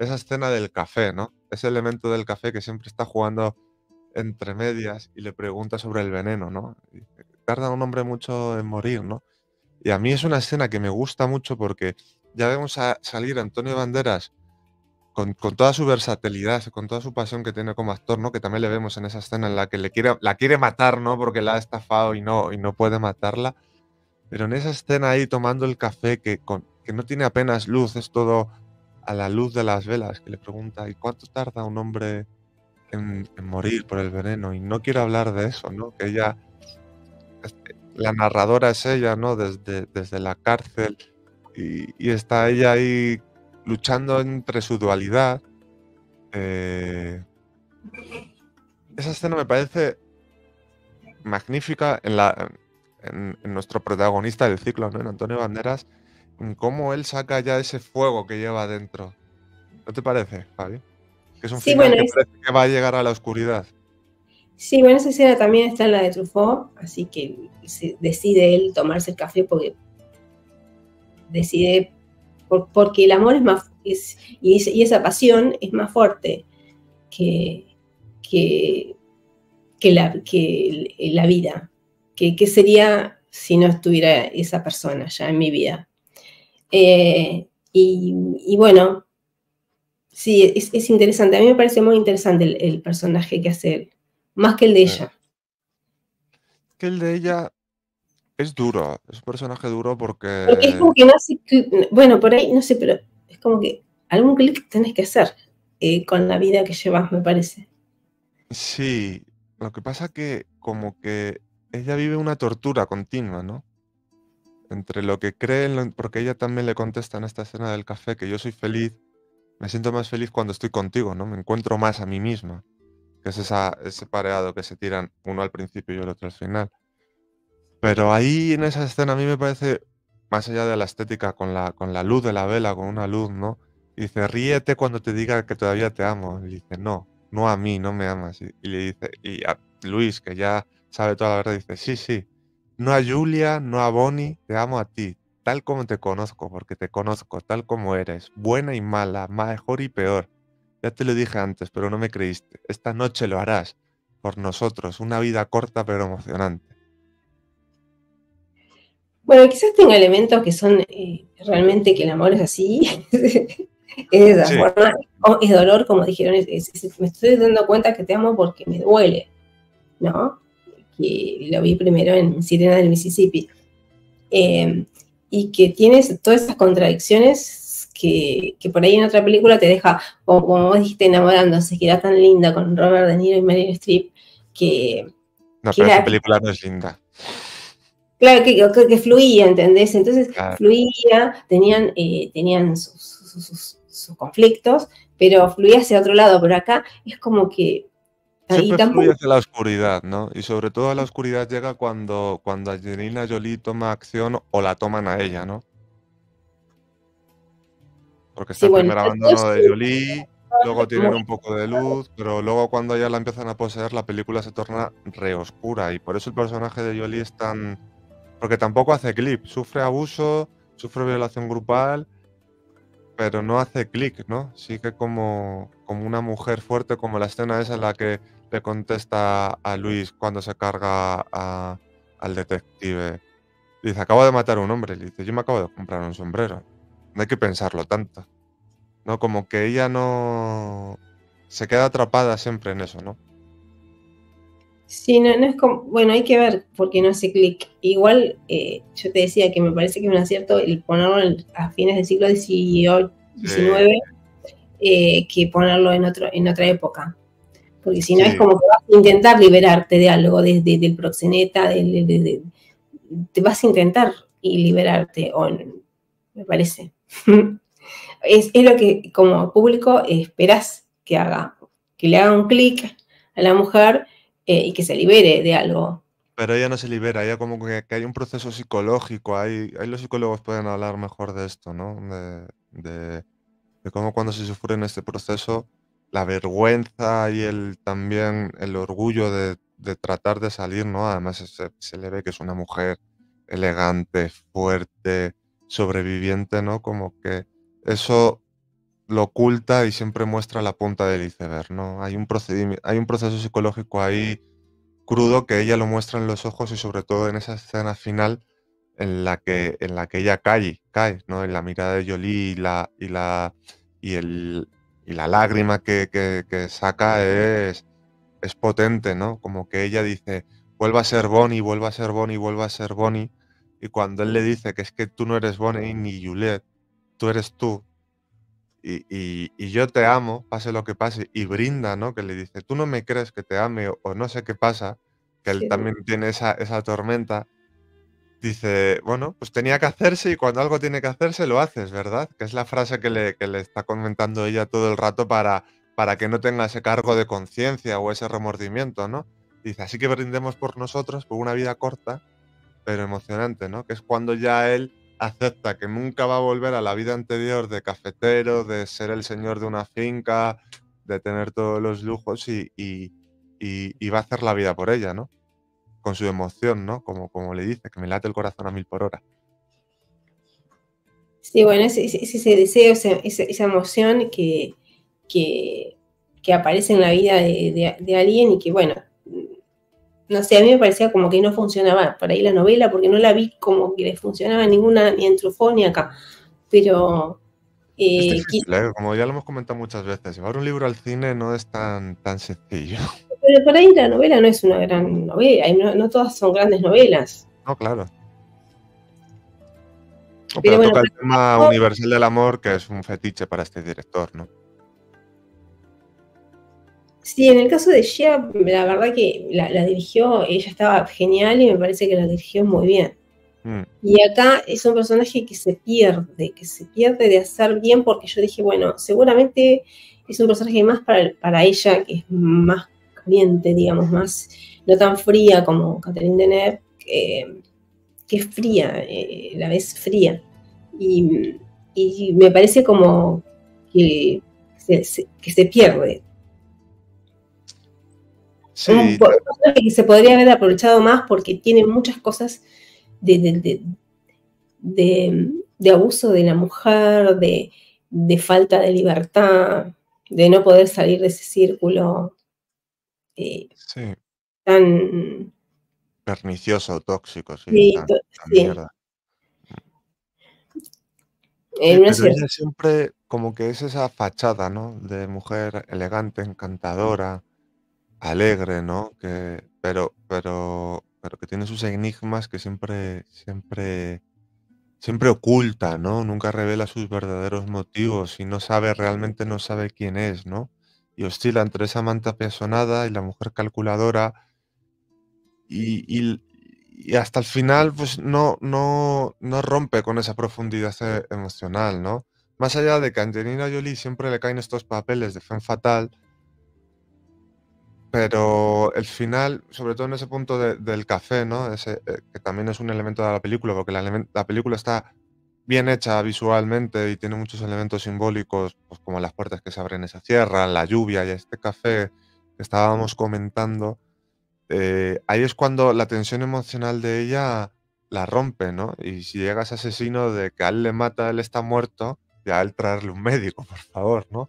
[SPEAKER 2] esa escena del café, ¿no? Ese elemento del café que siempre está jugando entre medias y le pregunta sobre el veneno, ¿no? Y dice, tarda un hombre mucho en morir, ¿no? Y a mí es una escena que me gusta mucho porque ya vemos salir a Antonio Banderas con toda su versatilidad, con toda su pasión que tiene como actor, ¿no? Que también le vemos en esa escena en la que la quiere matar, ¿no? Porque la ha estafado y no puede matarla. Pero en esa escena ahí tomando el café que no tiene apenas luz, es todo a la luz de las velas, que le pregunta, ¿y cuánto tarda un hombre en morir por el veneno? Y no quiere hablar de eso, ¿no? Que ella, la narradora es ella, ¿no? Desde la cárcel y está ella ahí luchando entre su dualidad. Esa escena me parece magnífica en nuestro protagonista del ciclo, ¿no? En Antonio Banderas, en cómo él saca ya ese fuego que lleva dentro. ¿No te parece, Javi? Que es un
[SPEAKER 3] Sí,
[SPEAKER 2] final
[SPEAKER 3] bueno,
[SPEAKER 2] que parece que va a llegar a la oscuridad.
[SPEAKER 3] sí, bueno, esa escena también está en la de Truffaut, así que decide él tomarse el café porque decide, porque el amor es más, y esa pasión es más fuerte que, que, que la vida. ¿Qué sería si no estuviera esa persona ya en mi vida? Y bueno, sí, es interesante. A mí me parece muy interesante el personaje que hace él, más que el de ella.
[SPEAKER 2] Que el de ella es duro, es un personaje duro
[SPEAKER 3] Porque es
[SPEAKER 2] porque
[SPEAKER 3] como que no hace, bueno, por ahí, no sé, pero es como que algún clic tenés que hacer con la vida que llevas, me parece.
[SPEAKER 2] sí, lo que pasa que como que ella vive una tortura continua, ¿no? Entre lo que cree, porque ella también le contesta en esta escena del café que yo soy feliz, me siento más feliz cuando estoy contigo, ¿no? Me encuentro más a mí misma, que es ese pareado que se tiran uno al principio y el otro al final. Pero ahí en esa escena a mí me parece, más allá de la estética, con la luz de la vela, con una luz, ¿no? Y dice, ríete cuando te diga que todavía te amo. Y dice, no, no a mí, no me amas. Y le dice, y a Luis, que ya sabe toda la verdad, dice, sí, sí, no a Julia, no a Bonnie, te amo a ti, tal como te conozco, porque te conozco tal como eres, buena y mala, mejor y peor. Ya te lo dije antes, pero no me creíste. Esta noche lo harás, por nosotros, una vida corta pero emocionante.
[SPEAKER 3] Bueno, quizás tenga elementos que son realmente que el amor es así, es de esa
[SPEAKER 2] Sí,
[SPEAKER 3] forma, es dolor, como dijeron, me estoy dando cuenta que te amo porque me duele, ¿no? Que lo vi primero en Sirena del Mississippi. Y que tienes todas esas contradicciones que por ahí en otra película te deja, como vos dijiste, enamorándose, que era tan linda con Robert De Niro y Meryl Streep, que,
[SPEAKER 2] no,
[SPEAKER 3] que
[SPEAKER 2] pero esa
[SPEAKER 3] era,
[SPEAKER 2] película no es linda.
[SPEAKER 3] claro, que fluía, ¿entendés? Entonces
[SPEAKER 2] Claro.
[SPEAKER 3] fluía, tenían sus conflictos, pero fluía hacia otro lado, pero acá es como que, y
[SPEAKER 2] Siempre fluye
[SPEAKER 3] tampoco,
[SPEAKER 2] hacia la oscuridad, ¿no? Y sobre todo la oscuridad llega cuando Angelina Jolie toma acción o la toman a ella, ¿no? Porque está
[SPEAKER 3] sí,
[SPEAKER 2] el
[SPEAKER 3] bueno,
[SPEAKER 2] primer
[SPEAKER 3] todo
[SPEAKER 2] abandono de Jolie, luego tienen un poco de luz, pero luego cuando ya la empiezan a poseer, la película se torna re oscura. Y por eso el personaje de Jolie es tan... Porque tampoco hace clip, sufre abuso, sufre violación grupal, pero no hace clic, ¿no? Sigue como una mujer fuerte, como la escena esa en la que le contesta a Luis cuando se carga al detective. Dice, acabo de matar a un hombre. Le dice, yo me acabo de comprar un sombrero. No hay que pensarlo tanto. ¿No? Como que ella no... Se queda atrapada siempre en eso, ¿no?
[SPEAKER 3] sí, no es como, bueno, hay que ver por qué no hace clic. Igual, yo te decía que me parece que es un acierto el ponerlo a fines del siglo XVIII,
[SPEAKER 2] Sí,
[SPEAKER 3] XIX, que ponerlo en otra época. Porque si no es
[SPEAKER 2] sí.
[SPEAKER 3] como que vas a intentar liberarte de algo, del proxeneta, te vas a intentar y liberarte, me parece. Es lo que como público esperás que haga, que le haga un clic a la mujer y que se libere de algo.
[SPEAKER 2] Pero ella no se libera, ella como que hay un proceso psicológico, ahí los psicólogos pueden hablar mejor de esto, ¿no? De cómo cuando se sufre en este proceso, la vergüenza y también el orgullo de tratar de salir, ¿no? Además se le ve que es una mujer elegante, fuerte, sobreviviente, ¿no? Como que eso lo oculta y siempre muestra la punta del iceberg, ¿no? Hay un proceso psicológico ahí crudo que ella lo muestra en los ojos y sobre todo en esa escena final en la que ella cae, ¿no? En la mirada de Jolie y la lágrima que saca es potente, ¿no? Como que ella dice, vuelva a ser Bonnie, vuelva a ser Bonnie, vuelva a ser Bonnie. Y cuando él le dice que es que tú no eres Bonnie ni Juliet, tú eres tú. Y yo te amo, pase lo que pase. Y brinda, ¿no? Que le dice, tú no me crees que te ame o no sé qué pasa, que él
[SPEAKER 3] Sí,
[SPEAKER 2] también tiene esa tormenta. Dice, bueno, pues tenía que hacerse y cuando algo tiene que hacerse lo haces, ¿verdad? Que es la frase que le está comentando ella todo el rato para que no tenga ese cargo de conciencia o ese remordimiento, ¿no? Dice, así que brindemos por nosotros, por una vida corta, pero emocionante, ¿no? Que es cuando ya él acepta que nunca va a volver a la vida anterior de cafetero, de ser el señor de una finca, de tener todos los lujos y va a hacer la vida por ella, ¿no? Con su emoción, ¿no? Como le dice, que me late el corazón a 1000 por hora.
[SPEAKER 3] sí, bueno, es ese deseo, esa emoción que aparece en la vida de alguien y que, bueno, no sé, a mí me parecía como que no funcionaba por ahí la novela, porque no la vi como que le funcionaba ninguna, ni en Truffaut ni acá. Pero
[SPEAKER 2] Es difícil, ¿eh? Como ya lo hemos comentado muchas veces, llevar un libro al cine no es tan sencillo.
[SPEAKER 3] pero por ahí la novela no es una gran novela, y no todas son grandes novelas.
[SPEAKER 2] No, claro. No,
[SPEAKER 3] Pero
[SPEAKER 2] pero
[SPEAKER 3] bueno,
[SPEAKER 2] toca el tema universal del amor, que es un fetiche para este director, ¿no?
[SPEAKER 3] sí, en el caso de Shea, la verdad que la dirigió, ella estaba genial y me parece que la dirigió muy bien.
[SPEAKER 2] Mm,
[SPEAKER 3] Y acá es un personaje que se pierde de hacer bien, porque yo dije, bueno, seguramente es un personaje más para ella, que es más caliente, digamos, más, no tan fría como Catherine Deneuve, que es fría, la ves fría. Y me parece como que que se pierde. Un
[SPEAKER 2] sí,
[SPEAKER 3] personaje que se podría haber aprovechado más porque tiene muchas cosas de, de, de, de abuso de la mujer, de falta de libertad, de no poder salir de ese círculo eh,
[SPEAKER 2] sí,
[SPEAKER 3] tan...
[SPEAKER 2] pernicioso, tóxico, sí,
[SPEAKER 3] Sí,
[SPEAKER 2] tan
[SPEAKER 3] sí,
[SPEAKER 2] mierda. Sí,
[SPEAKER 3] en una
[SPEAKER 2] pero
[SPEAKER 3] cierta...
[SPEAKER 2] ella siempre como que es esa fachada, ¿no? De mujer elegante, encantadora, alegre, ¿no? Pero que tiene sus enigmas que siempre oculta, ¿no? Nunca revela sus verdaderos motivos y realmente no sabe quién es, ¿no? Y oscila entre esa amante apasionada y la mujer calculadora y, y hasta el final, pues no rompe con esa profundidad emocional, ¿no? Más allá de que a Angelina Jolie siempre le caen estos papeles de femme fatal, pero el final, sobre todo en ese punto del café, ¿no? Ese, que también es un elemento de la película, porque la película está bien hecha visualmente y tiene muchos elementos simbólicos, pues como las puertas que se abren y se cierran, la lluvia y este café que estábamos comentando. Ahí es cuando la tensión emocional de ella la rompe, ¿no? Y si llega ese asesino de que a él le mata, él está muerto, y a él traerle un médico, por favor, ¿no?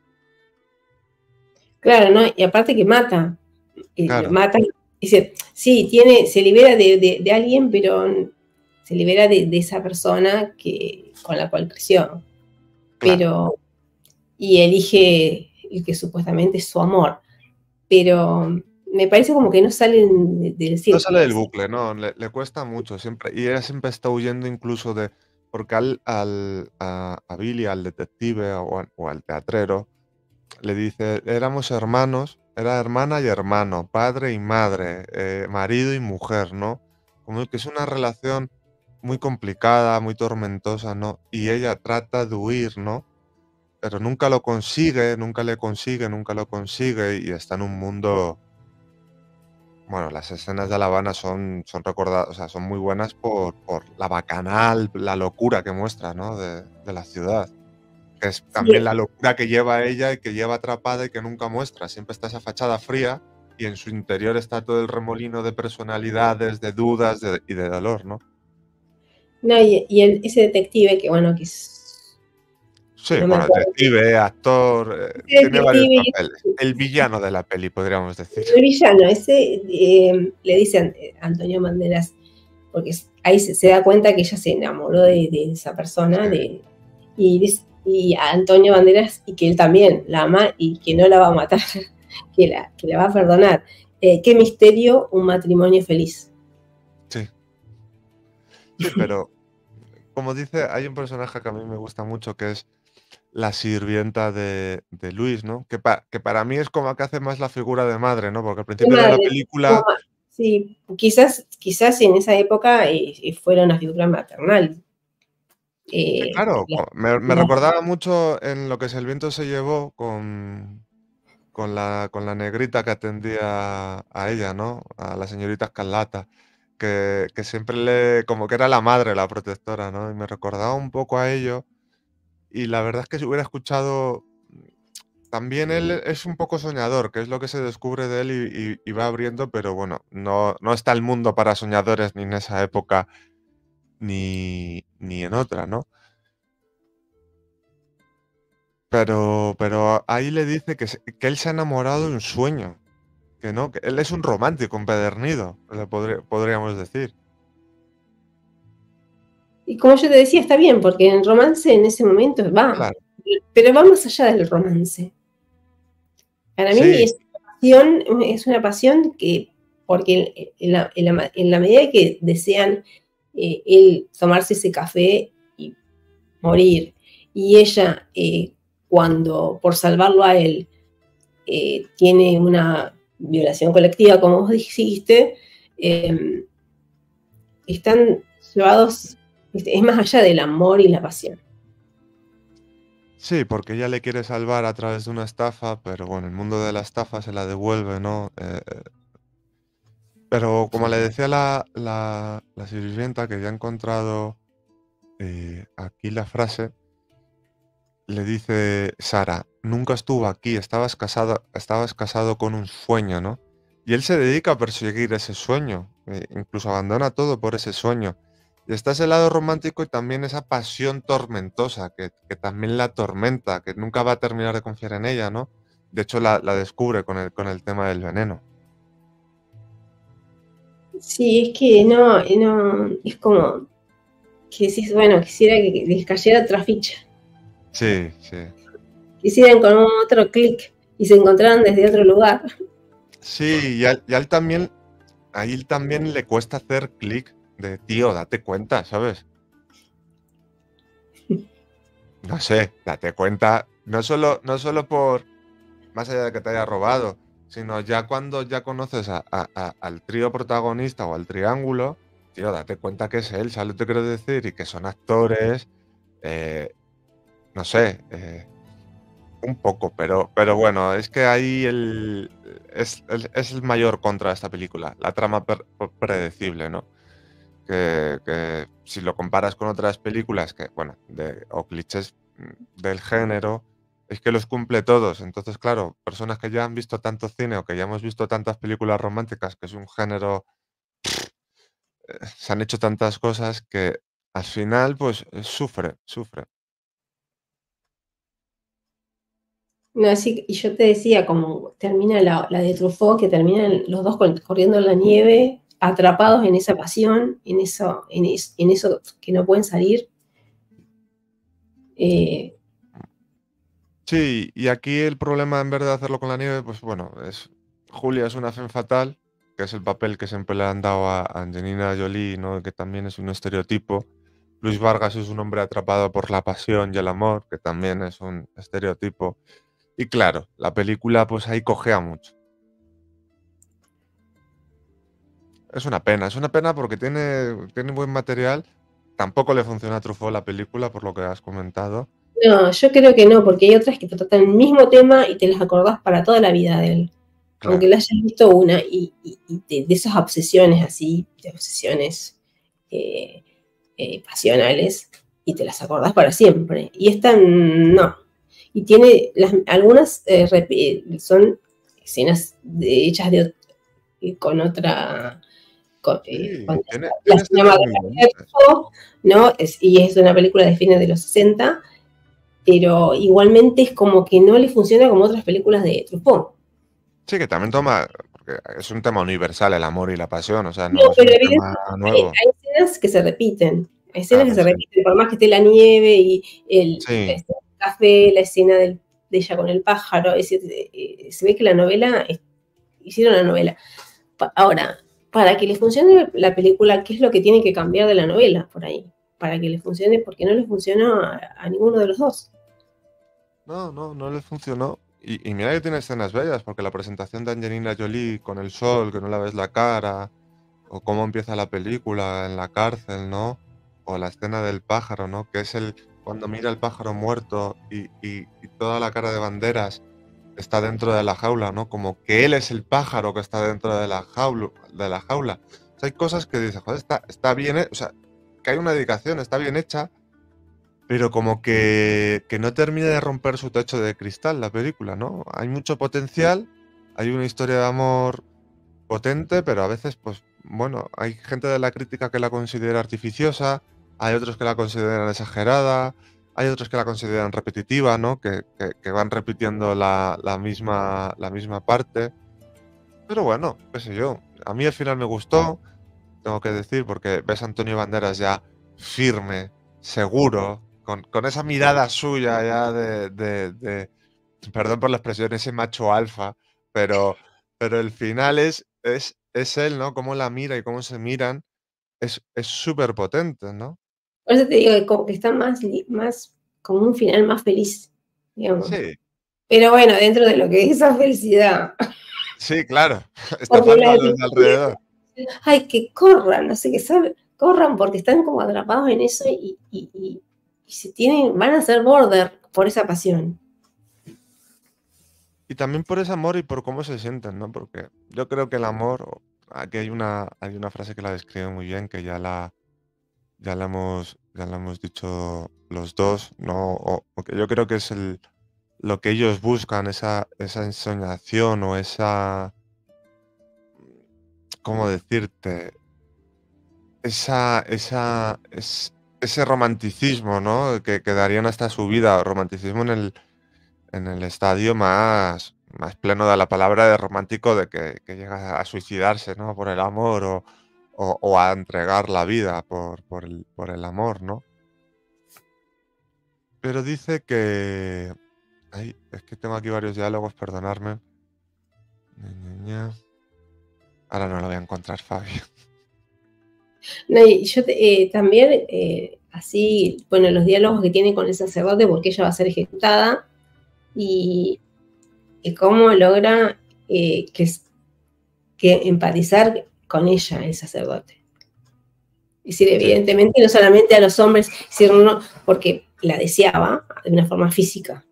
[SPEAKER 3] Claro, ¿no? Y aparte que mata,
[SPEAKER 2] Claro,
[SPEAKER 3] mata, dice, sí, se libera de alguien, pero se libera de esa persona con la cual creció.
[SPEAKER 2] claro.
[SPEAKER 3] Pero, y elige el que supuestamente es su amor. Pero me parece como que no salen del
[SPEAKER 2] No sale
[SPEAKER 3] círculo.
[SPEAKER 2] del bucle, no, le cuesta mucho siempre. Y ella siempre está huyendo incluso de. Porque a Billy, al detective o al teatrero, le dice: éramos hermanos, era hermana y hermano, padre y madre, marido y mujer, ¿no? Como que es una relación muy complicada, muy tormentosa, ¿no? Y ella trata de huir, ¿no? Pero nunca lo consigue, nunca le consigue, nunca lo consigue y está en un mundo. Bueno, las escenas de La Habana son recordadas, o sea, son muy buenas por la bacanal, la locura que muestra, ¿no? De la ciudad. Que es también
[SPEAKER 3] Sí,
[SPEAKER 2] la locura que lleva ella y que lleva atrapada y que nunca muestra. Siempre está esa fachada fría y en su interior está todo el remolino de personalidades, de dudas y de dolor, ¿no?
[SPEAKER 3] no, ese detective que, bueno, que es
[SPEAKER 2] Sí,
[SPEAKER 3] no me
[SPEAKER 2] bueno,
[SPEAKER 3] acuerdo.
[SPEAKER 2] detective, actor,
[SPEAKER 3] Ese
[SPEAKER 2] tiene varios
[SPEAKER 3] detective,
[SPEAKER 2] papeles. El villano de la peli, podríamos decir.
[SPEAKER 3] el villano, ese le dicen Antonio Banderas, porque ahí se da cuenta que ella se enamoró de esa persona,
[SPEAKER 2] Sí.
[SPEAKER 3] y a Antonio Banderas, y que él también la ama y que no la va a matar, que la va a perdonar. Qué misterio, un matrimonio feliz.
[SPEAKER 2] Sí, sí, pero como dice, hay un personaje que a mí me gusta mucho que es la sirvienta de Luis, ¿no? Que para mí es como que hace más la figura de madre, ¿no? Porque al
[SPEAKER 3] Qué
[SPEAKER 2] principio de la
[SPEAKER 3] madre,
[SPEAKER 2] película,
[SPEAKER 3] sí, quizás en esa época fuera una figura maternal.
[SPEAKER 2] sí,
[SPEAKER 3] Eh,
[SPEAKER 2] claro,
[SPEAKER 3] la-
[SPEAKER 2] me
[SPEAKER 3] la-
[SPEAKER 2] recordaba mucho en lo que es El viento se llevó con la negrita que atendía a ella, ¿no? A la señorita Escarlata, que siempre como que era la madre, la protectora, ¿no? Y me recordaba un poco a ello. Y la verdad es que si hubiera escuchado, también él es un poco soñador, que es lo que se descubre de él y va abriendo, pero bueno, no está el mundo para soñadores ni en esa época ni en otra, ¿no? Pero ahí le dice que él se ha enamorado de un sueño, que no, que él es un romántico empedernido, podríamos decir.
[SPEAKER 3] y como yo te decía, está bien, porque el romance en ese momento va,
[SPEAKER 2] Claro.
[SPEAKER 3] pero va más allá del romance. Para mí
[SPEAKER 2] Sí,
[SPEAKER 3] es una pasión que, porque en la medida que desean él tomarse ese café y morir, y ella, cuando por salvarlo a él, tiene una violación colectiva, como vos dijiste, eh, están llevados, es más allá del amor y la pasión.
[SPEAKER 2] sí, porque ella le quiere salvar a través de una estafa, pero bueno, el mundo de la estafa se la devuelve, ¿no? Pero como le decía la sirvienta, que ya ha encontrado aquí la frase, le dice Sara, nunca estuvo aquí, estabas casado con un sueño, ¿no? Y él se dedica a perseguir ese sueño, incluso abandona todo por ese sueño. Y está ese lado romántico y también esa pasión tormentosa que también la atormenta, que nunca va a terminar de confiar en ella, ¿no? De hecho, la descubre con el tema del veneno.
[SPEAKER 3] Sí, es que no, es como que decís, bueno, quisiera que les cayera otra ficha,
[SPEAKER 2] Sí, sí.
[SPEAKER 3] quisieran con otro clic y se encontraran desde otro lugar.
[SPEAKER 2] Sí, y a él también, a él también le cuesta hacer clic de, tío, date cuenta, ¿sabes? No sé, date cuenta, no solo por, más allá de que te haya robado, sino ya cuando ya conoces al trío protagonista o al triángulo, tío, date cuenta que es él, ¿sabes lo que te quiero decir? Y que son actores, eh, no sé, un poco, pero bueno, es que ahí es el mayor contra de esta película, la trama predecible, ¿no? Que si lo comparas con otras películas que, bueno, o clichés del género, es que los cumple todos. Entonces, claro, personas que ya han visto tanto cine o que ya hemos visto tantas películas románticas, que es un género, se han hecho tantas cosas que al final, pues, sufre.
[SPEAKER 3] No, así, y yo te decía, como termina la de Truffaut, que terminan los dos corriendo en la nieve, atrapados en esa pasión, en eso que no pueden salir. Eh,
[SPEAKER 2] Sí, y aquí el problema en vez de hacerlo con la nieve, pues bueno, Julia es una femme fatal, que es el papel que siempre le han dado a Angelina Jolie, ¿no? Que también es un estereotipo. Luis Vargas es un hombre atrapado por la pasión y el amor, que también es un estereotipo. Y claro, la película pues ahí cojea mucho. Es una pena porque tiene buen material. Tampoco le funciona a Truffaut la película, por lo que has comentado.
[SPEAKER 3] no, yo creo que no, porque hay otras que te tratan el mismo tema y te las acordás para toda la vida de él. Aunque
[SPEAKER 2] Claro.
[SPEAKER 3] la hayas visto una y de esas obsesiones así, de obsesiones eh, pasionales, y te las acordás para siempre. Y esta no. Y tiene algunas son escenas hechas con otra
[SPEAKER 2] Sí,
[SPEAKER 3] con la
[SPEAKER 2] tiene escenas muy
[SPEAKER 3] cinematografía,
[SPEAKER 2] bonitas.
[SPEAKER 3] ¿no? Y es una película de fines de los 60, pero igualmente es como que no le funciona como otras películas de Truffaut.
[SPEAKER 2] Sí, que también toma, porque es un tema universal el amor y la pasión, o sea,
[SPEAKER 3] No,
[SPEAKER 2] no es
[SPEAKER 3] pero
[SPEAKER 2] un tema
[SPEAKER 3] evidentemente
[SPEAKER 2] nuevo.
[SPEAKER 3] hay escenas que se repiten, hay escenas que
[SPEAKER 2] Claro,
[SPEAKER 3] se
[SPEAKER 2] sí.
[SPEAKER 3] repiten, por más que esté la nieve y la
[SPEAKER 2] Sí,
[SPEAKER 3] escena del café, la escena de ella con el pájaro, se ve que la novela, hicieron la novela. Ahora, para que les funcione la película, ¿qué es lo que tiene que cambiar de la novela por ahí? Para que les funcione, porque no les funcionó a ninguno de los dos.
[SPEAKER 2] no les funcionó. Y mira que tiene escenas bellas, porque la presentación de Angelina Jolie con el sol, que no la ves la cara, o cómo empieza la película en la cárcel, ¿no? O la escena del pájaro, ¿no? Que es cuando mira el pájaro muerto y toda la cara de Banderas está dentro de la jaula, ¿no? Como que él es el pájaro que está dentro de la jaula. O sea, hay cosas que dices, joder, está bien, o sea, que hay una dedicación, está bien hecha, pero como que no termina de romper su techo de cristal la película, ¿no? Hay mucho potencial, hay una historia de amor potente, pero a veces, pues, bueno, hay gente de la crítica que la considera artificiosa, hay otros que la consideran exagerada, hay otros que la consideran repetitiva, ¿no? Que van repitiendo la misma parte. Pero bueno, qué sé yo. A mí al final me gustó, tengo que decir, porque ves a Antonio Banderas ya firme, seguro, con esa mirada suya ya perdón por la expresión, ese macho alfa, pero, pero el final es él, ¿no? Cómo la mira y cómo se miran, es súper potente, ¿no?
[SPEAKER 3] Por eso te digo que como que está más como un final más feliz, digamos.
[SPEAKER 2] Sí,
[SPEAKER 3] Pero bueno, dentro de lo que es esa felicidad,
[SPEAKER 2] sí, claro.
[SPEAKER 3] porque
[SPEAKER 2] Estafando a los de alrededor.
[SPEAKER 3] ay, que corran, no sé qué saben, corran porque están como atrapados en eso y van a ser border por esa pasión.
[SPEAKER 2] Y también por ese amor y por cómo se sienten, ¿no? Porque yo creo que el amor, aquí hay una frase que la describe muy bien, que ya la hemos dicho los dos, ¿no? O que yo creo que es lo que ellos buscan, esa ensoñación o ¿cómo decirte? Ese romanticismo, ¿no? Que darían hasta su vida, romanticismo en el estadio más pleno de la palabra de romántico, de que llega a suicidarse, ¿no? Por el amor o a entregar la vida por el amor, ¿no? Pero dice que... Ay, es que tengo aquí varios diálogos, perdonadme. Ña, ña, ña. Ahora no lo voy a encontrar, Fabi.
[SPEAKER 3] No, y yo también, así, bueno, los diálogos que tiene con el sacerdote, porque ella va a ser ejecutada, y cómo logra que empatizar con ella, el sacerdote. Es decir,
[SPEAKER 2] Sí,
[SPEAKER 3] evidentemente no solamente a los hombres, sino no, porque la deseaba de una forma física,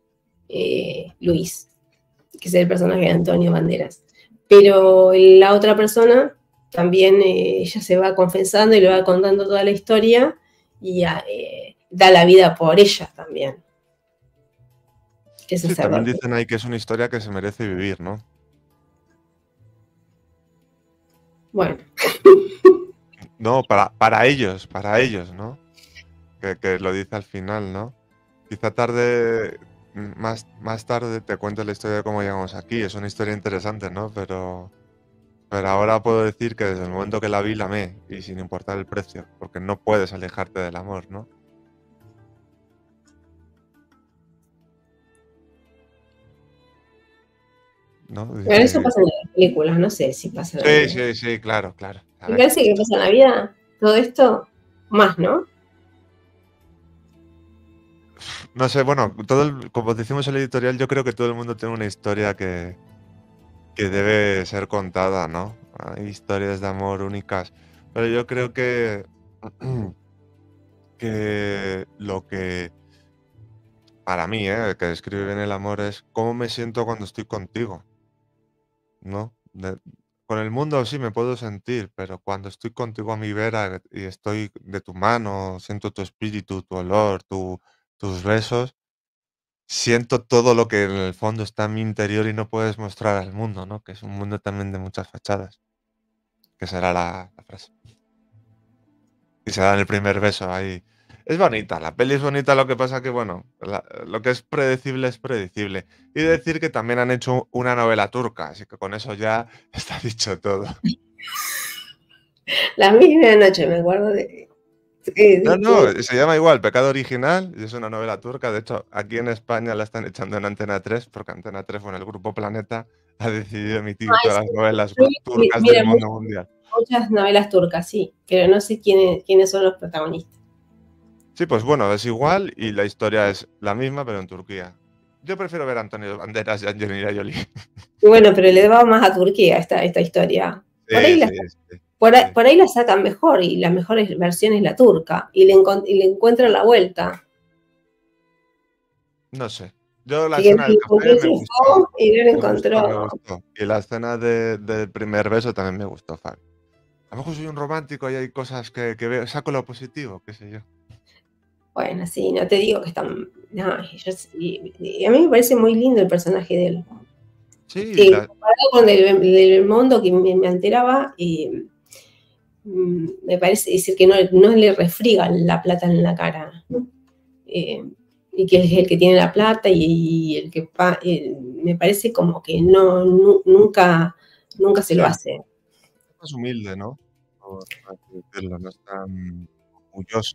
[SPEAKER 3] Luis, que es el personaje de Antonio Banderas. Pero la otra persona también, ella se va confesando y le va contando toda la historia y da la vida por ella también, el
[SPEAKER 2] sí, también
[SPEAKER 3] sacerdote.
[SPEAKER 2] dicen ahí que es una historia que se merece vivir, ¿no?
[SPEAKER 3] Bueno,
[SPEAKER 2] No, para ellos, ¿no? Que lo dice al final, ¿no? Quizá más tarde te cuento la historia de cómo llegamos aquí. Es una historia interesante, ¿no? Pero ahora puedo decir que desde el momento que la vi, la amé, y sin importar el precio, porque no puedes alejarte del amor, ¿no? ¿No?
[SPEAKER 3] pero eso
[SPEAKER 2] Dice...
[SPEAKER 3] pasa en las películas, no sé si pasa en la
[SPEAKER 2] Sí,
[SPEAKER 3] vida.
[SPEAKER 2] sí, sí, claro, claro. A
[SPEAKER 3] Me
[SPEAKER 2] ver,
[SPEAKER 3] parece que pasa en la vida todo esto más, ¿no?
[SPEAKER 2] no sé, bueno, como decimos en el editorial, yo creo que todo el mundo tiene una historia que debe ser contada, ¿no? Hay historias de amor únicas, pero yo creo que lo que para mí, que describe bien el amor es cómo me siento cuando estoy contigo, ¿no? Con el mundo sí me puedo sentir, pero cuando estoy contigo a mi vera y estoy de tu mano, siento tu espíritu, tu olor, tus besos, siento todo lo que en el fondo está en mi interior y no puedes mostrar al mundo, ¿no? Que es un mundo también de muchas fachadas, que será la frase. Y se da en el primer beso ahí. Es bonita, la peli es bonita, lo que pasa que, bueno, lo que es predecible es predecible. Y decir que también han hecho una novela turca, así que con eso ya está dicho todo.
[SPEAKER 3] La misma noche, me acuerdo de...
[SPEAKER 2] No,
[SPEAKER 3] de-
[SPEAKER 2] no, se llama igual, Pecado Original, y es una novela turca. De hecho, aquí en España la están echando en Antena 3, porque Antena 3, bueno, el grupo Planeta, ha decidido emitir
[SPEAKER 3] Ay,
[SPEAKER 2] todas las
[SPEAKER 3] sí,
[SPEAKER 2] novelas
[SPEAKER 3] yo vi-
[SPEAKER 2] turcas del
[SPEAKER 3] mira,
[SPEAKER 2] mundo mundial.
[SPEAKER 3] muchas novelas turcas, sí, pero no sé quiénes son los protagonistas.
[SPEAKER 2] Sí, pues bueno, es igual y la historia es la misma, pero en Turquía. Yo prefiero ver a Antonio Banderas y a Angelina Jolie.
[SPEAKER 3] Y bueno, pero le va más a Turquía esta historia. Por ahí
[SPEAKER 2] Sí,
[SPEAKER 3] la,
[SPEAKER 2] sí, sí, sí.
[SPEAKER 3] por ahí la sacan mejor y la mejor versión es la turca y le encuentran la vuelta.
[SPEAKER 2] No sé. Yo la
[SPEAKER 3] Que
[SPEAKER 2] escena
[SPEAKER 3] le
[SPEAKER 2] del
[SPEAKER 3] encontró
[SPEAKER 2] café
[SPEAKER 3] el
[SPEAKER 2] me gustó.
[SPEAKER 3] sifón y no lo
[SPEAKER 2] Me gustó,
[SPEAKER 3] encontró.
[SPEAKER 2] me gustó. Y la escena del primer beso también me gustó, Fabi. A lo mejor soy un romántico y hay cosas que veo, saco lo positivo, qué sé yo.
[SPEAKER 3] Bueno, sí, no te digo que están. No, y a mí me parece muy lindo el personaje de él.
[SPEAKER 2] Sí,
[SPEAKER 3] Comparado con el mundo que me enteraba, me parece decir que no le refriega la plata en la cara. Eh, y que es el que tiene la plata y el que me parece como que nunca se lo
[SPEAKER 2] sí,
[SPEAKER 3] hace.
[SPEAKER 2] es humilde, ¿no? Por así decirlo, no es tan orgulloso.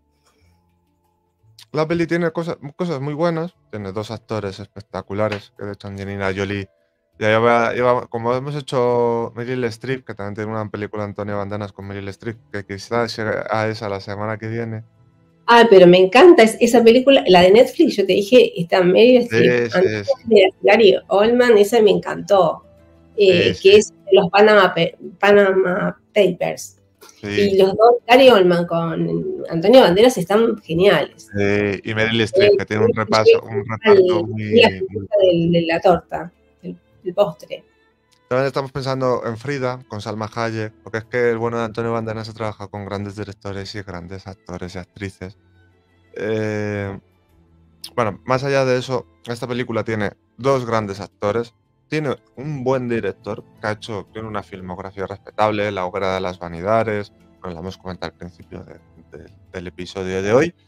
[SPEAKER 2] La peli tiene cosas muy buenas, tiene dos actores espectaculares, que de hecho Angelina Jolie ya como hemos hecho Meryl Streep, que también tiene una película Antonio Banderas con Meryl Streep, que quizás llegue a esa la semana que viene.
[SPEAKER 3] Ah, pero me encanta esa película, la de Netflix, yo te dije, está Meryl Streep,
[SPEAKER 2] Sí, sí, sí,
[SPEAKER 3] Gary Oldman, esa me encantó,
[SPEAKER 2] sí,
[SPEAKER 3] que
[SPEAKER 2] sí,
[SPEAKER 3] es los Panama Papers.
[SPEAKER 2] sí,
[SPEAKER 3] Y los dos, Gary Oldman con Antonio Banderas, están geniales.
[SPEAKER 2] y Meryl Streep, que tiene un reparto
[SPEAKER 3] La
[SPEAKER 2] muy
[SPEAKER 3] fiesta de la torta, el postre.
[SPEAKER 2] También estamos pensando en Frida, con Salma Hayek, porque es que el bueno de Antonio Banderas ha trabajado con grandes directores y grandes actores y actrices. Eh, bueno, más allá de eso, esta película tiene dos grandes actores, tiene un buen director que tiene una filmografía respetable, La Hoguera de las Vanidades, bueno, la hemos comentado al principio del episodio de hoy.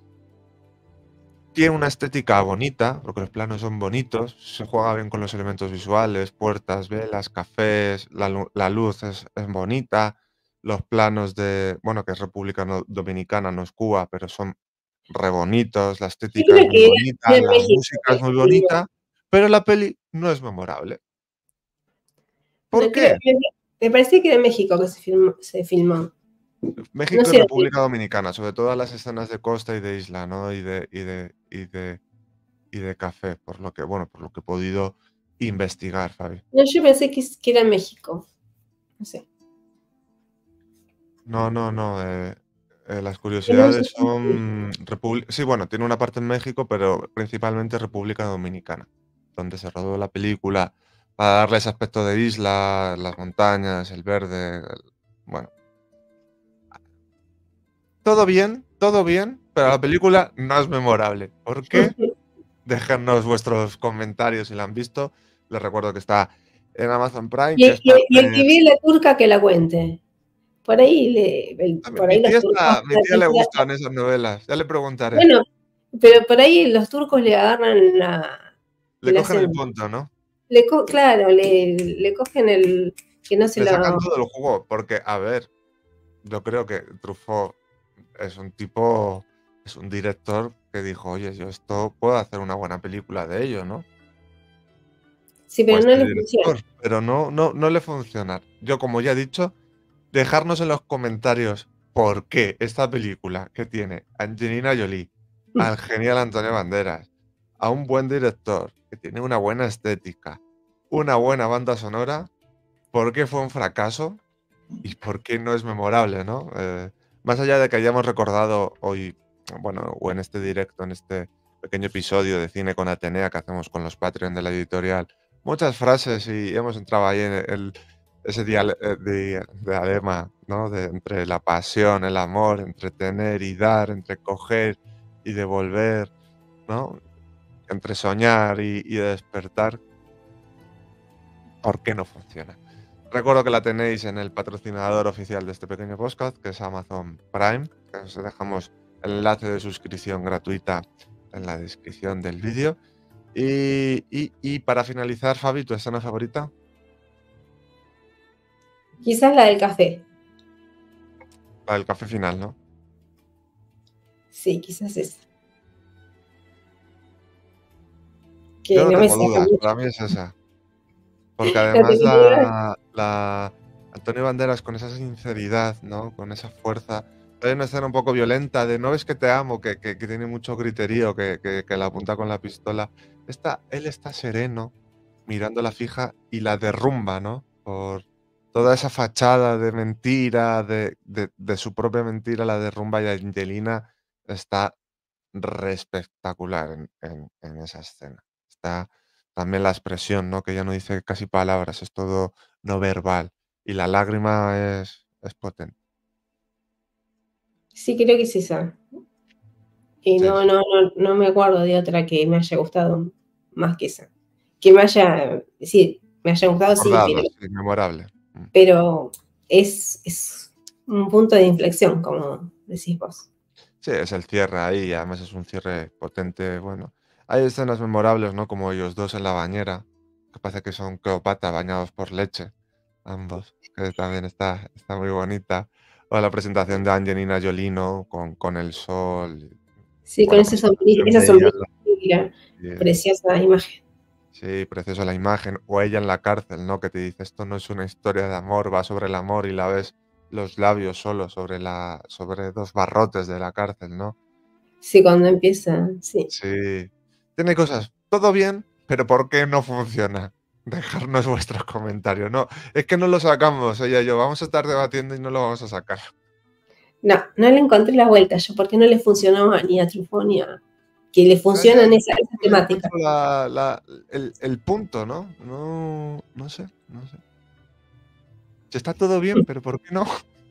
[SPEAKER 2] Tiene una estética bonita, porque los planos son bonitos, se juega bien con los elementos visuales, puertas, velas, cafés, la luz es bonita, los planos bueno, que es República Dominicana, no es Cuba, pero son re bonitos, la
[SPEAKER 3] Yo
[SPEAKER 2] estética es
[SPEAKER 3] creo
[SPEAKER 2] muy
[SPEAKER 3] que era
[SPEAKER 2] bonita,
[SPEAKER 3] en
[SPEAKER 2] la
[SPEAKER 3] México
[SPEAKER 2] música
[SPEAKER 3] que
[SPEAKER 2] es muy
[SPEAKER 3] se filmó.
[SPEAKER 2] bonita, pero la peli no es memorable. ¿Por
[SPEAKER 3] No creo,
[SPEAKER 2] qué?
[SPEAKER 3] me parece que era en México que se filmó. No
[SPEAKER 2] México y
[SPEAKER 3] sé,
[SPEAKER 2] República Dominicana, sobre todo las escenas de costa y de isla, ¿no? Y de café, por lo que, bueno, por lo que he podido investigar, Fabi.
[SPEAKER 3] no, yo pensé que era en México. No sé.
[SPEAKER 2] No, no, no. Las
[SPEAKER 3] Que no sé
[SPEAKER 2] curiosidades son sí, bueno, tiene una parte en México, pero principalmente República Dominicana, donde se rodó la película para darle ese aspecto de isla, las montañas, el verde, bueno, todo bien, pero la película no es memorable. ¿Por qué? Déjennos vuestros comentarios si la han visto. Les recuerdo que está en Amazon Prime, que es
[SPEAKER 3] y el que
[SPEAKER 2] parte.
[SPEAKER 3] ve la turca que la cuente. Por ahí, por ahí los turcos.
[SPEAKER 2] A mi tía le gustan esas novelas. Ya le preguntaré.
[SPEAKER 3] Bueno, pero por ahí los turcos le agarran
[SPEAKER 2] Le
[SPEAKER 3] el
[SPEAKER 2] cogen el
[SPEAKER 3] acento.
[SPEAKER 2] punto, ¿no?
[SPEAKER 3] Claro, le cogen el que no se
[SPEAKER 2] Le sacan
[SPEAKER 3] lo.
[SPEAKER 2] todo el jugo, porque, a ver, yo creo que Truffaut es un director que dijo, oye, yo esto puedo hacer una buena película de ello, ¿no?
[SPEAKER 3] Sí,
[SPEAKER 2] O
[SPEAKER 3] pero no
[SPEAKER 2] este
[SPEAKER 3] le funciona.
[SPEAKER 2] director, pero no le funciona. Yo, como ya he dicho, dejarnos en los comentarios por qué esta película que tiene a Angelina Jolie, al genial Antonio Banderas, a un buen director, que tiene una buena estética, una buena banda sonora, ¿por qué fue un fracaso? ¿Y por qué no es memorable, no? Más allá de que hayamos recordado hoy, bueno, o en este directo, en este pequeño episodio de Cine con Atenea que hacemos con los Patreon de la editorial, muchas frases y hemos entrado ahí en ese diadema, ¿no? Entre la pasión, el amor, entre tener y dar, entre coger y devolver, ¿no? Entre soñar y despertar. ¿Por qué no funciona? Recuerdo que la tenéis en el patrocinador oficial de este pequeño podcast, que es Amazon Prime, que os dejamos el enlace de suscripción gratuita en la descripción del vídeo. Y para finalizar, Fabi, ¿tu escena favorita?
[SPEAKER 3] Quizás la del café.
[SPEAKER 2] La del café final, ¿no?
[SPEAKER 3] Sí, quizás esa. Que
[SPEAKER 2] Yo no
[SPEAKER 3] no me
[SPEAKER 2] tengo
[SPEAKER 3] saca
[SPEAKER 2] dudas,
[SPEAKER 3] mucho.
[SPEAKER 2] para mí es esa. Porque
[SPEAKER 3] ¿No
[SPEAKER 2] además
[SPEAKER 3] tenés dudas?
[SPEAKER 2] Antonio Banderas con esa sinceridad, ¿no? Con esa fuerza. Hay una escena un poco violenta de no ves que te amo, que tiene mucho griterío, que la apunta con la pistola. Él está sereno, mirándola fija y la derrumba, ¿no? Por toda esa fachada de mentira, de su propia mentira, la derrumba y Angelina está re espectacular en esa escena. Está también la expresión, ¿no? Que ella no dice casi palabras, es todo no verbal. Y la lágrima es potente.
[SPEAKER 3] Sí, creo que es esa. Y
[SPEAKER 2] Sí,
[SPEAKER 3] no me acuerdo de otra que me haya gustado más que esa. Que me haya, sí, me haya gustado, sí,
[SPEAKER 2] recordado, sí, memorable.
[SPEAKER 3] pero es un punto de inflexión, como decís vos.
[SPEAKER 2] Sí, es el cierre ahí, además es un cierre potente, bueno. Hay escenas memorables, ¿no? Como ellos dos en la bañera, que parece que son Cleopatra bañados por leche, ambos, que también está muy bonita. O la presentación de Angelina Jolie, ¿no? Con el sol.
[SPEAKER 3] Sí, con
[SPEAKER 2] Bueno,
[SPEAKER 3] esa sombrilla
[SPEAKER 2] de ella
[SPEAKER 3] negra,
[SPEAKER 2] sí,
[SPEAKER 3] preciosa imagen.
[SPEAKER 2] sí, preciosa la imagen. O ella en la cárcel, ¿no? Que te dice, esto no es una historia de amor, va sobre el amor y la ves los labios solo sobre dos barrotes de la cárcel, ¿no?
[SPEAKER 3] Sí, cuando empieza, sí.
[SPEAKER 2] Sí. Tiene cosas, todo bien, pero ¿por qué no funciona? Dejarnos vuestros comentarios. No, es que no lo sacamos, ella y yo. Vamos a estar debatiendo y no lo vamos a sacar.
[SPEAKER 3] No le encontré la vuelta yo, porque no le funcionó ni a Truffaut ni a... Que le
[SPEAKER 2] A ella
[SPEAKER 3] funcionan esas
[SPEAKER 2] no le
[SPEAKER 3] temáticas.
[SPEAKER 2] encuentro el punto, ¿no? No sé, no sé. Si está todo bien, pero ¿por qué no?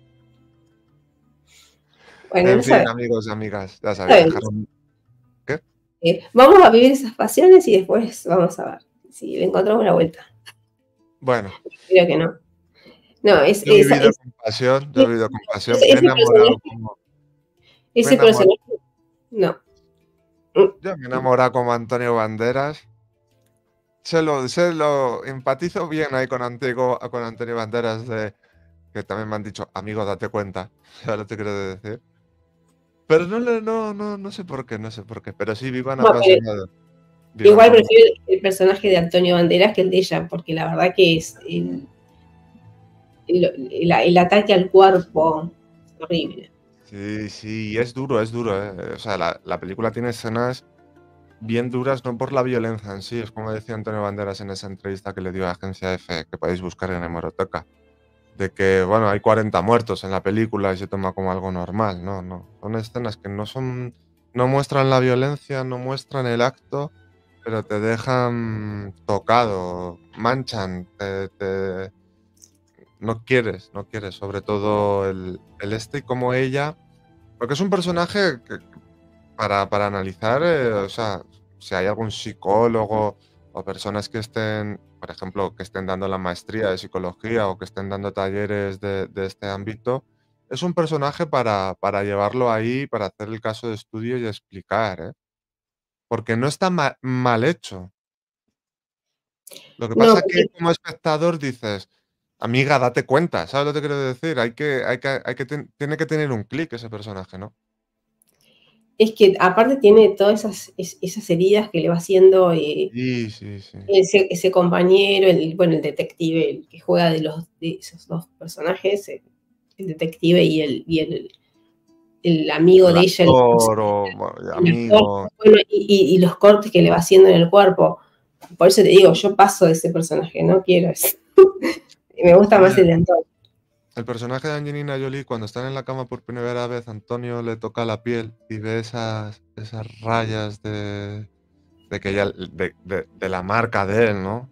[SPEAKER 3] Bueno,
[SPEAKER 2] En
[SPEAKER 3] no
[SPEAKER 2] fin,
[SPEAKER 3] sabemos.
[SPEAKER 2] amigos y amigas, ya sabéis, dejar
[SPEAKER 3] Sabemos.
[SPEAKER 2] un... ¿Qué?
[SPEAKER 3] Vamos a vivir esas pasiones y después vamos a ver si le encontramos la vuelta.
[SPEAKER 2] Bueno,
[SPEAKER 3] Creo que no. No,
[SPEAKER 2] yo he vivido con pasión, yo he vivido con pasión. Me he
[SPEAKER 3] ese
[SPEAKER 2] enamorado
[SPEAKER 3] personaje,
[SPEAKER 2] como... Me he
[SPEAKER 3] ese
[SPEAKER 2] enamorado,
[SPEAKER 3] personaje, no.
[SPEAKER 2] yo me he enamorado como Antonio Banderas. Empatizo bien ahí con Antonio Banderas, que también me han dicho, amigo, date cuenta, ¿sabes lo que te quiero decir? Pero no sé por qué, no sé por qué, pero sí vivan
[SPEAKER 3] No, pero
[SPEAKER 2] apasionados, vivan
[SPEAKER 3] igual
[SPEAKER 2] como...
[SPEAKER 3] prefiero el personaje de Antonio Banderas que el de ella, porque la verdad que es el ataque al cuerpo horrible.
[SPEAKER 2] Sí, sí, es duro, ¿eh? O sea, la película tiene escenas bien duras, no por la violencia en sí, es como decía Antonio Banderas en esa entrevista que le dio a Agencia F, que podéis buscar en Hemeroteca, de que, bueno, hay 40 muertos en la película y se toma como algo normal. No, no. Son escenas que no muestran la violencia, no muestran el acto, pero te dejan tocado, manchan, no quieres, sobre todo el este y como ella, porque es un personaje que para analizar, o sea, si hay algún psicólogo o personas que estén, por ejemplo, que estén dando la maestría de psicología o que estén dando talleres de este ámbito, es un personaje para llevarlo ahí, para hacer el caso de estudio y explicar, ¿eh? Porque no está mal hecho. Lo que
[SPEAKER 3] No,
[SPEAKER 2] pasa que
[SPEAKER 3] porque
[SPEAKER 2] como espectador dices, amiga, date cuenta, ¿sabes lo que quiero decir? Tiene que tener un clic ese personaje, ¿no?
[SPEAKER 3] es que aparte tiene todas esas heridas que le va haciendo
[SPEAKER 2] Sí, sí, sí.
[SPEAKER 3] ese compañero, el detective, el que juega de esos dos personajes, el detective el amigo
[SPEAKER 2] El
[SPEAKER 3] de ella,
[SPEAKER 2] actor o bueno,
[SPEAKER 3] los cortes,
[SPEAKER 2] amigo.
[SPEAKER 3] bueno, y los cortes que le va haciendo en el cuerpo. Por eso te digo, yo paso de ese personaje, no quiero eso. Me gusta más el de Antonio.
[SPEAKER 2] El personaje de Angelina Jolie, cuando están en la cama por primera vez, Antonio le toca la piel y ve esas rayas de que ella, de la marca de él, ¿no?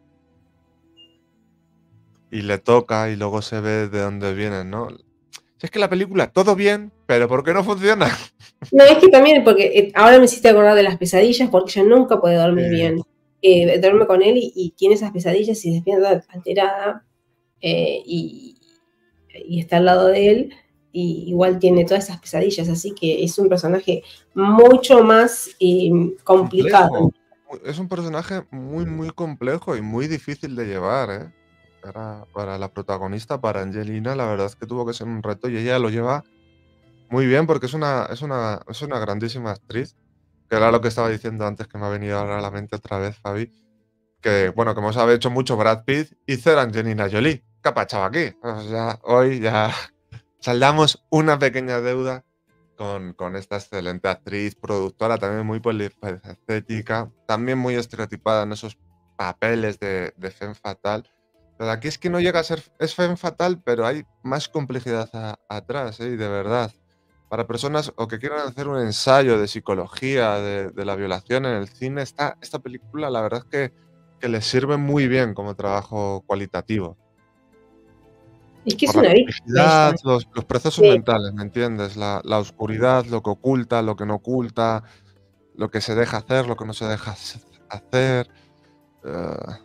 [SPEAKER 2] Y le toca y luego se ve de dónde vienen, ¿no? Si es que la película, todo bien, pero ¿por qué no funciona?
[SPEAKER 3] No, es que también, porque ahora me hiciste acordar de las pesadillas, porque ella nunca puede dormir
[SPEAKER 2] Sí,
[SPEAKER 3] bien. Duerme con él y tiene esas pesadillas y se despierta alterada eh, y, y está al lado de él y igual tiene todas esas pesadillas, así que es un personaje mucho más complicado.
[SPEAKER 2] Complejo. Es un personaje muy, muy complejo y muy difícil de llevar, ¿eh? Para la protagonista, para Angelina, la verdad es que tuvo que ser un reto y ella lo lleva muy bien porque es una grandísima actriz, que era lo que estaba diciendo antes, que me ha venido ahora a la mente otra vez, Fabi, que, bueno, como os ha hecho mucho Brad Pitt y ser Angelina Jolie. ¿Qué ha pachado aquí? O sea, hoy ya saldamos una pequeña deuda con esta excelente actriz, productora, también muy polifacética, también muy estereotipada en esos papeles de femme fatal. Pero aquí es que no llega a ser, es femme fatal, pero hay más complejidad atrás, ¿eh? Y de verdad. Para personas o que quieran hacer un ensayo de psicología de la violación en el cine, esta película la verdad es que les sirve muy bien como trabajo cualitativo.
[SPEAKER 3] Es que es
[SPEAKER 2] Por la
[SPEAKER 3] una víctima
[SPEAKER 2] complejidad,
[SPEAKER 3] ella.
[SPEAKER 2] los procesos
[SPEAKER 3] Sí.
[SPEAKER 2] mentales, ¿me entiendes? La oscuridad, lo que oculta, lo que no oculta, lo que se deja hacer, lo que no se deja hacer. eh,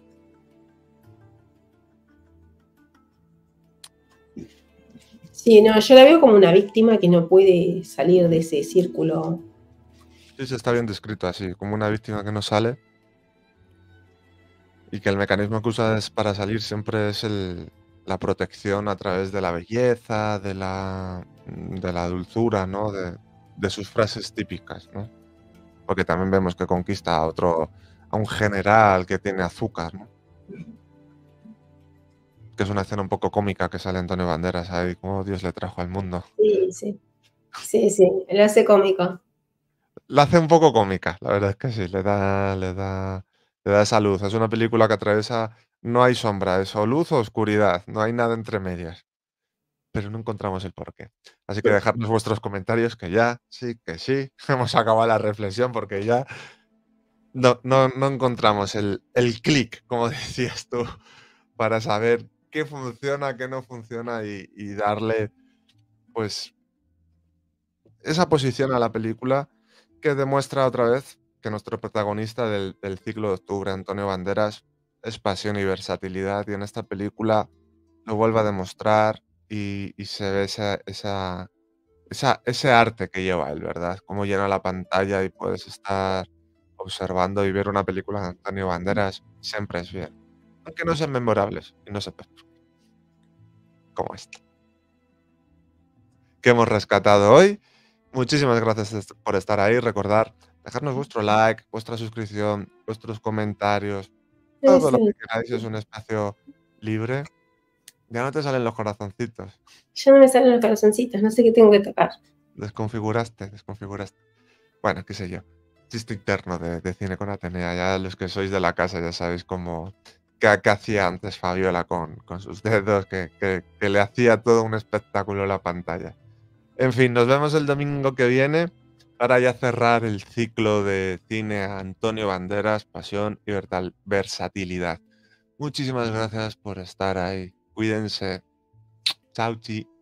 [SPEAKER 3] Sí, no, yo la veo como una víctima que no puede salir de ese círculo.
[SPEAKER 2] sí, se está bien descrito así, como una víctima que no sale y que el mecanismo que usa para salir siempre es la protección a través de la belleza, de la dulzura, ¿no? De sus frases típicas, ¿no? Porque también vemos que conquista a un general que tiene azúcar, ¿no? Que es una escena un poco cómica que sale Antonio Banderas ahí, como Dios le trajo al mundo.
[SPEAKER 3] Sí, sí. Sí, sí, lo hace cómico.
[SPEAKER 2] La hace un poco cómica, la verdad es que sí, le da esa luz. Es una película que atraviesa, no hay sombra, es o luz o oscuridad, no hay nada entre medias, pero no encontramos el porqué. Así que dejadnos vuestros comentarios que sí, hemos acabado la reflexión porque ya no encontramos el clic, como decías tú, para saber qué funciona, qué no funciona y darle, pues, esa posición a la película que demuestra otra vez que nuestro protagonista del ciclo de octubre, Antonio Banderas, es pasión y versatilidad, y en esta película lo vuelve a demostrar y se ve ese arte que lleva él, ¿verdad? Cómo llena la pantalla y puedes estar observando y ver una película de Antonio Banderas siempre es bien. Aunque no sean memorables y no sepas como esta que hemos rescatado hoy. Muchísimas gracias por estar ahí. Recordar, dejarnos vuestro like, vuestra suscripción, vuestros comentarios, todo lo que
[SPEAKER 3] Sí,
[SPEAKER 2] queráis. Es un espacio libre. Ya no te salen los corazoncitos.
[SPEAKER 3] ya no me salen los corazoncitos, no sé qué tengo que tocar.
[SPEAKER 2] Desconfiguraste. Bueno, qué sé yo. Chiste interno de Cine con Atenea. Ya los que sois de la casa ya sabéis cómo qué hacía antes Fabiola con sus dedos, que le hacía todo un espectáculo la pantalla. En fin, nos vemos el domingo que viene para ya cerrar el ciclo de cine a Antonio Banderas, pasión y versatilidad. Muchísimas gracias por estar ahí. Cuídense. Chao, chi.